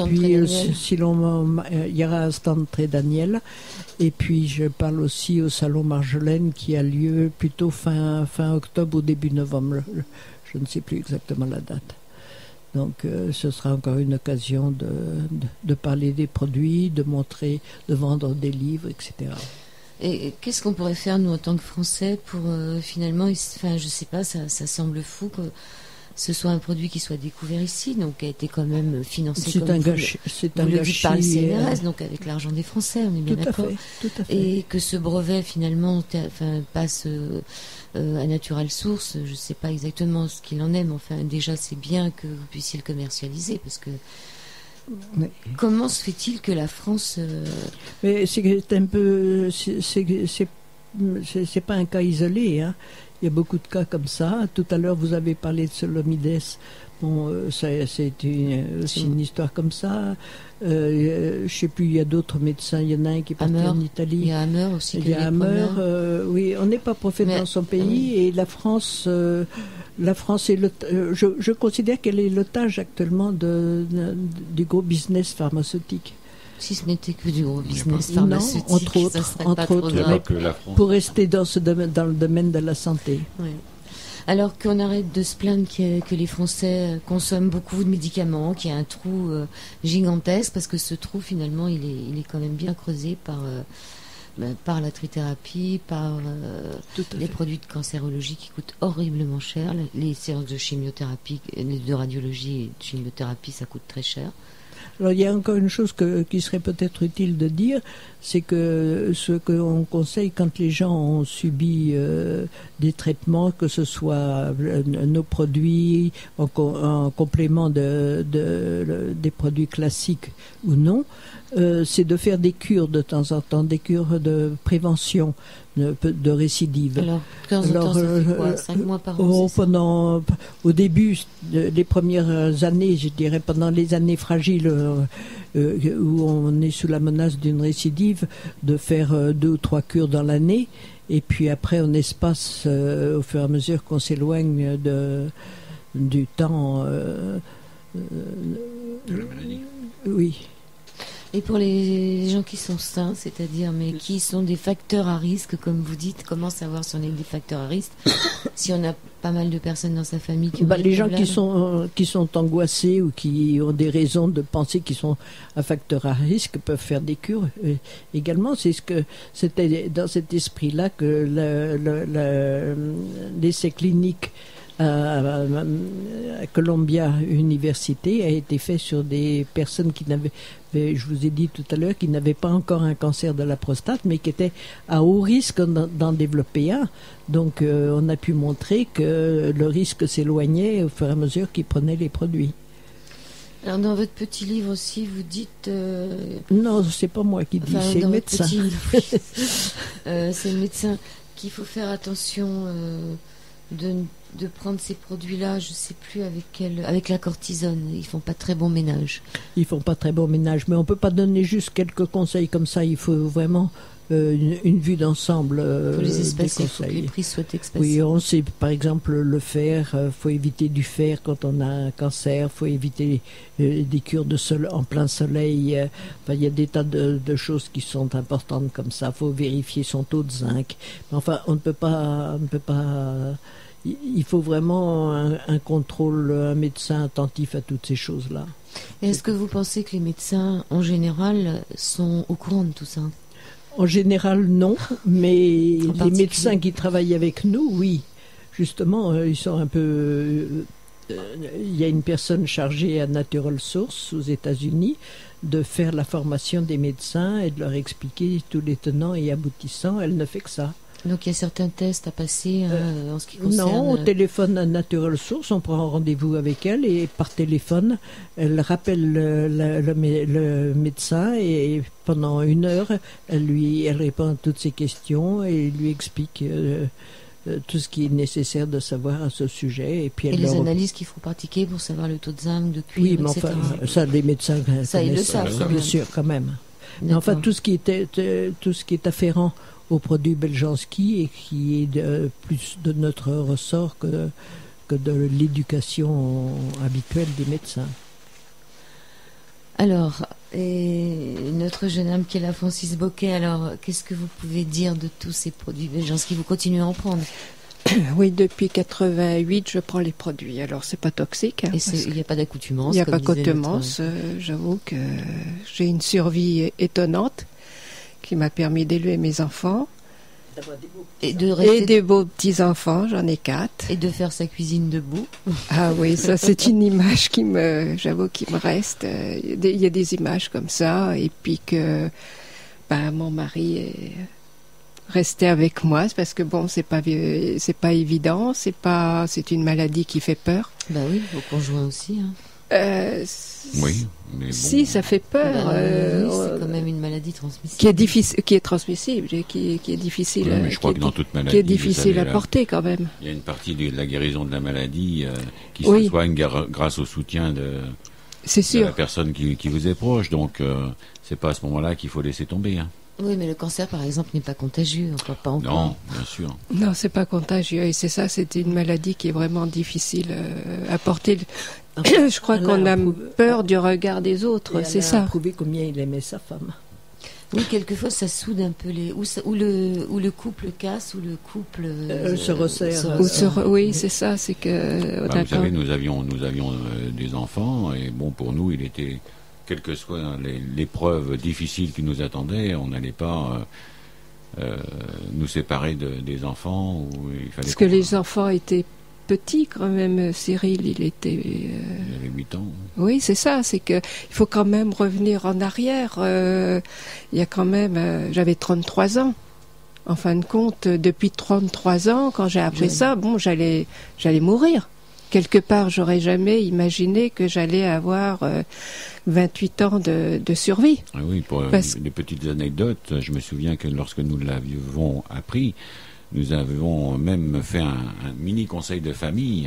S2: il y aura un stand très Daniel. Et puis je parle aussi au Salon Marjolaine, qui a lieu plutôt fin octobre ou début novembre. Je ne sais plus exactement la date. Donc ce sera encore une occasion de parler des produits, de montrer, de vendre des livres, etc.
S1: Et qu'est-ce qu'on pourrait faire, nous, en tant que Français, pour finalement, je sais pas, ça semble fou que ce soit un produit qui soit découvert ici, donc qui a été quand même financé
S2: c'est un gâchis
S1: par le CNRS, donc avec l'argent des Français, on est bien d'accord.
S2: Tout à fait.
S1: Et que ce brevet finalement passe à Natural Source, je ne sais pas exactement ce qu'il en est, mais enfin déjà c'est bien que vous puissiez le commercialiser, parce que oui. Comment se fait-il que la France
S2: Mais c'est un peu, c'est pas un cas isolé, hein. Il y a beaucoup de cas comme ça. Tout à l'heure, vous avez parlé de Solomides. Bon, c'est aussi une histoire comme ça. Je ne sais plus, il y a d'autres médecins. Il y en a un qui est parti en Italie.
S1: Il y a Hammer aussi.
S2: Il y a Hammer. Oui, on n'est pas prophète dans son pays. Et la France La France est je considère qu'elle est l'otage actuellement du gros business pharmaceutique.
S1: Si ce n'était que du gros business pharmaceutique,
S2: non, entre autres,
S1: ça serait pas trop grave.
S2: Pour rester dans le domaine de la santé.
S1: Oui. Alors qu'on arrête de se plaindre que les Français consomment beaucoup de médicaments, qu'il y a un trou gigantesque, parce que ce trou finalement il est quand même bien creusé par la trithérapie, par les produits de cancérologie qui coûtent horriblement cher, les séances de chimiothérapie, de radiologie et de chimiothérapie, ça coûte très cher.
S2: Alors il y a encore une chose qui serait peut-être utile de dire, c'est que ce qu'on conseille quand les gens ont subi des traitements, que ce soit nos produits en complément des produits classiques ou non, c'est de faire des cures de temps en temps, des cures de prévention de récidive.
S1: Alors, 15 ans, ça fait quoi, 5 mois par an,
S2: au début, les premières années, je dirais pendant les années fragiles où on est sous la menace d'une récidive, de faire 2 ou 3 cures dans l'année, et puis après on espace au fur et à mesure qu'on s'éloigne du temps
S3: de la maladie.
S2: Oui.
S1: Et pour les gens qui sont sains, c'est-à-dire, mais qui sont des facteurs à risque, comme vous dites, comment savoir si on est des facteurs à risque, si on a pas mal de personnes dans sa famille qui ont des
S2: les gens
S1: problèmes.
S2: qui sont angoissés ou qui ont des raisons de penser qu'ils sont un facteur à risque peuvent faire des cures également. C'était dans cet esprit-là que l'essai clinique à Columbia Université a été fait sur des personnes qui n'avaient, je vous ai dit tout à l'heure, qui n'avaient pas encore un cancer de la prostate, mais qui étaient à haut risque d'en développer un. Donc on a pu montrer que le risque s'éloignait au fur et à mesure qu'ils prenaient les produits.
S1: Alors dans votre petit livre aussi, vous dites...
S2: Non, c'est pas moi qui dis, c'est le médecin.
S1: C'est le médecin qu'il faut faire attention de prendre ces produits-là, je ne sais plus avec la cortisone. Ils font pas très bon ménage. Ils
S2: font pas très bon ménage, mais on peut pas donner juste quelques conseils comme ça. Il faut vraiment une vue d'ensemble.
S1: Pour les espèces, il faut que les prix soient espacés.
S2: Oui, on sait par exemple le fer. Faut éviter du fer quand on a un cancer. Faut éviter des cures en plein soleil. Enfin, il y a des tas de choses qui sont importantes comme ça. Faut vérifier son taux de zinc. Mais enfin, on ne peut pas. Il faut vraiment un contrôle, un médecin attentif à toutes ces choses-là.
S1: Est-ce que vous pensez que les médecins, en général, sont au courant de tout ça ?
S2: En général, non, mais les médecins qui travaillent avec nous, oui. Justement, ils sont un peu... il y a une personne chargée à Natural Source aux États-Unis de faire la formation des médecins et de leur expliquer tous les tenants et aboutissants. Elle ne fait que ça.
S1: Donc il y a certains tests à passer en ce qui concerne...
S2: Non, au téléphone à Natural Source, on prend rendez-vous avec elle et par téléphone, elle rappelle le médecin et pendant 1 heure, elle répond à toutes ses questions et lui explique tout ce qui est nécessaire de savoir à ce sujet. Et les
S1: analyses qu'il faut pratiquer pour savoir le taux de zinc, de cuivre,
S2: oui, mais
S1: etc.
S2: Enfin, ça, les médecins
S1: ça, ils le savent,
S2: bien sûr, quand même. Mais enfin, tout ce qui est afférent au produit Beljanski et qui est plus de notre ressort que de l'éducation habituelle des médecins.
S1: Alors, et notre jeune homme qui est là, Francis Boquet, alors qu'est-ce que vous pouvez dire de tous ces produits Beljanski ? Vous continuez à en prendre ?
S4: Oui, depuis 88, je prends les produits. Alors, c'est pas toxique.
S1: Et il n'y a pas d'accoutumance.
S4: Il n'y a pas d'accoutumance. J'avoue que j'ai une survie étonnante qui m'a permis d'élever mes enfants. Et des beaux petits-enfants, j'en ai 4.
S1: Et de faire sa cuisine debout.
S4: Ah oui, ça c'est une image qui me reste. Il y a des images comme ça. Et puis que mon mari est resté avec moi, parce que bon, c'est pas évident, c'est une maladie qui fait peur.
S1: Bah oui, vos conjoints aussi. Hein.
S3: Oui, mais bon.
S4: Si, ça fait peur.
S1: Oui, c'est quand même une maladie transmissible.
S4: Qui est transmissible, qui est difficile.
S3: Oui, mais je crois que dans toute maladie,
S4: qui est difficile à porter quand même.
S3: Il y a une partie de la guérison de la maladie qui se soigne grâce au soutien de la personne qui vous est proche. Donc, c'est pas à ce moment-là qu'il faut laisser tomber. Hein.
S1: Oui, mais le cancer, par exemple, n'est pas contagieux, enfin pas encore.
S3: Non, bien sûr.
S4: Non, c'est pas contagieux. Et c'est ça, c'est une maladie qui est vraiment difficile à porter. Je crois qu'on a peur du regard des autres, c'est ça.
S2: Il a prouvé combien il aimait sa femme.
S1: Oui, quelquefois ça soude un peu ou le couple casse, ou le couple
S2: se resserre.
S4: Oui, c'est ça, c'est que...
S3: Vous savez, nous avions des enfants, et bon, pour nous, il était, quelle que soit l'épreuve difficile qui nous attendait, on n'allait pas nous séparer des enfants. Il fallait
S4: parce que les enfants étaient petit quand même. Cyril, il était...
S3: Il avait 8 ans.
S4: Oui, c'est ça, c'est que il faut quand même revenir en arrière. Il y a quand même... j'avais 33 ans. En fin de compte, depuis 33 ans, quand j'ai appris ça, bon, j'allais mourir. Quelque part, j'aurais jamais imaginé que j'allais avoir 28 ans de survie.
S3: Ah oui, pour des petites anecdotes, je me souviens que lorsque nous l'avons appris, nous avons même fait un mini conseil de famille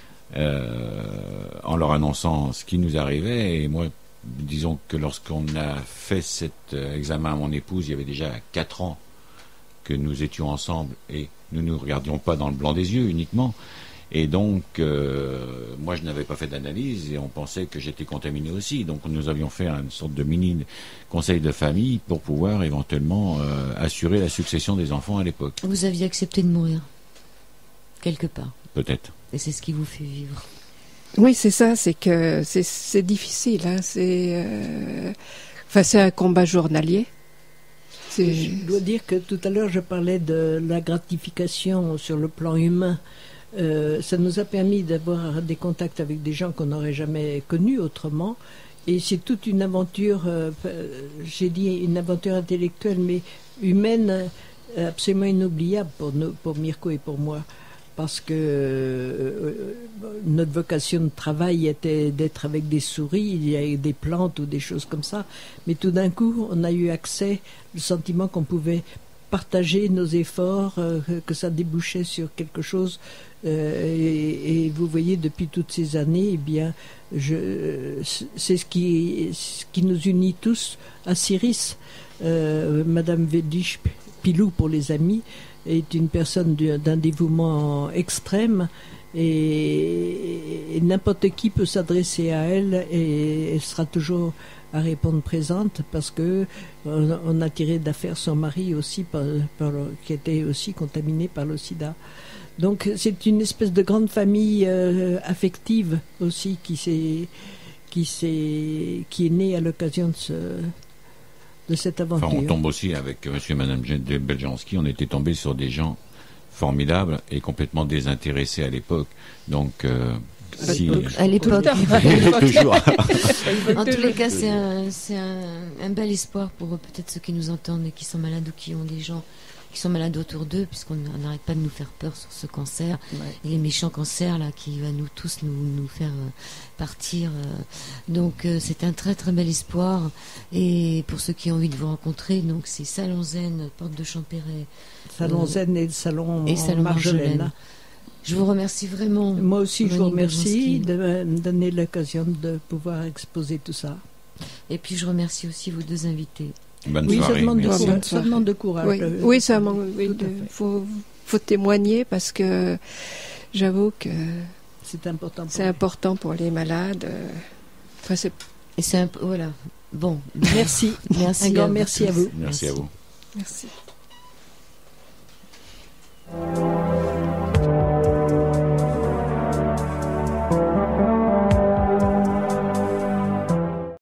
S3: en leur annonçant ce qui nous arrivait. Et moi, disons que lorsqu'on a fait cet examen à mon épouse, il y avait déjà 4 ans que nous étions ensemble et nous ne nous regardions pas dans le blanc des yeux uniquement. Et donc, moi, je n'avais pas fait d'analyse et on pensait que j'étais contaminé aussi. Donc, nous avions fait une sorte de mini conseil de famille pour pouvoir éventuellement assurer la succession des enfants à l'époque.
S1: Vous aviez accepté de mourir, quelque part.
S3: Peut-être.
S1: Et c'est ce qui vous fait vivre.
S4: Oui, c'est ça, c'est que c'est difficile. Hein, c'est un combat journalier.
S2: Je dois dire que tout à l'heure, je parlais de la gratification sur le plan humain. Ça nous a permis d'avoir des contacts avec des gens qu'on n'aurait jamais connus autrement. Et c'est toute une aventure, j'ai dit une aventure intellectuelle, mais humaine, absolument inoubliable pour Mirko et pour moi. Parce que notre vocation de travail était d'être avec des souris, avec des plantes ou des choses comme ça. Mais tout d'un coup, on a eu accès, le sentiment qu'on pouvait partager nos efforts, que ça débouchait sur quelque chose. Et vous voyez, depuis toutes ces années, eh bien, c'est ce qui nous unit tous à Ciris. Madame Védiche Pilou, pour les amis, est une personne d'un dévouement extrême et n'importe qui peut s'adresser à elle et elle sera toujours à répondre présente parce que on a tiré d'affaire son mari aussi qui était aussi contaminé par le sida. Donc c'est une espèce de grande famille affective aussi qui est née à l'occasion de cette aventure.
S3: Enfin, on tombe aussi avec monsieur et madame Beljanski, on était tombé sur des gens formidables et complètement désintéressés à l'époque. Donc
S1: à l'époque.
S3: Toujours.
S1: En tous les cas, c'est un bel espoir pour peut-être ceux qui nous entendent et qui sont malades ou qui ont des gens qui sont malades autour d'eux, puisqu'on n'arrête pas de nous faire peur sur ce cancer, et les méchants cancers là qui va nous tous nous faire partir. Donc c'est un très très bel espoir. Et pour ceux qui ont envie de vous rencontrer, donc c'est Salon Zen, porte de Champéret.
S2: Salon Zen et Salon
S1: Marjolaine. Je vous remercie vraiment.
S2: Moi aussi, je vous remercie de me donner l'occasion de pouvoir exposer tout ça.
S1: Et puis je remercie aussi vos deux invités.
S3: Bonne soirée.
S2: Ça demande de courage.
S4: Oui, ça manque. Faut témoigner parce que j'avoue que
S2: c'est important.
S4: C'est important pour les malades. Enfin,
S1: et c'est voilà. Bon,
S2: merci.
S1: Merci.
S2: Un grand merci à vous.
S3: Merci à vous.
S4: Merci.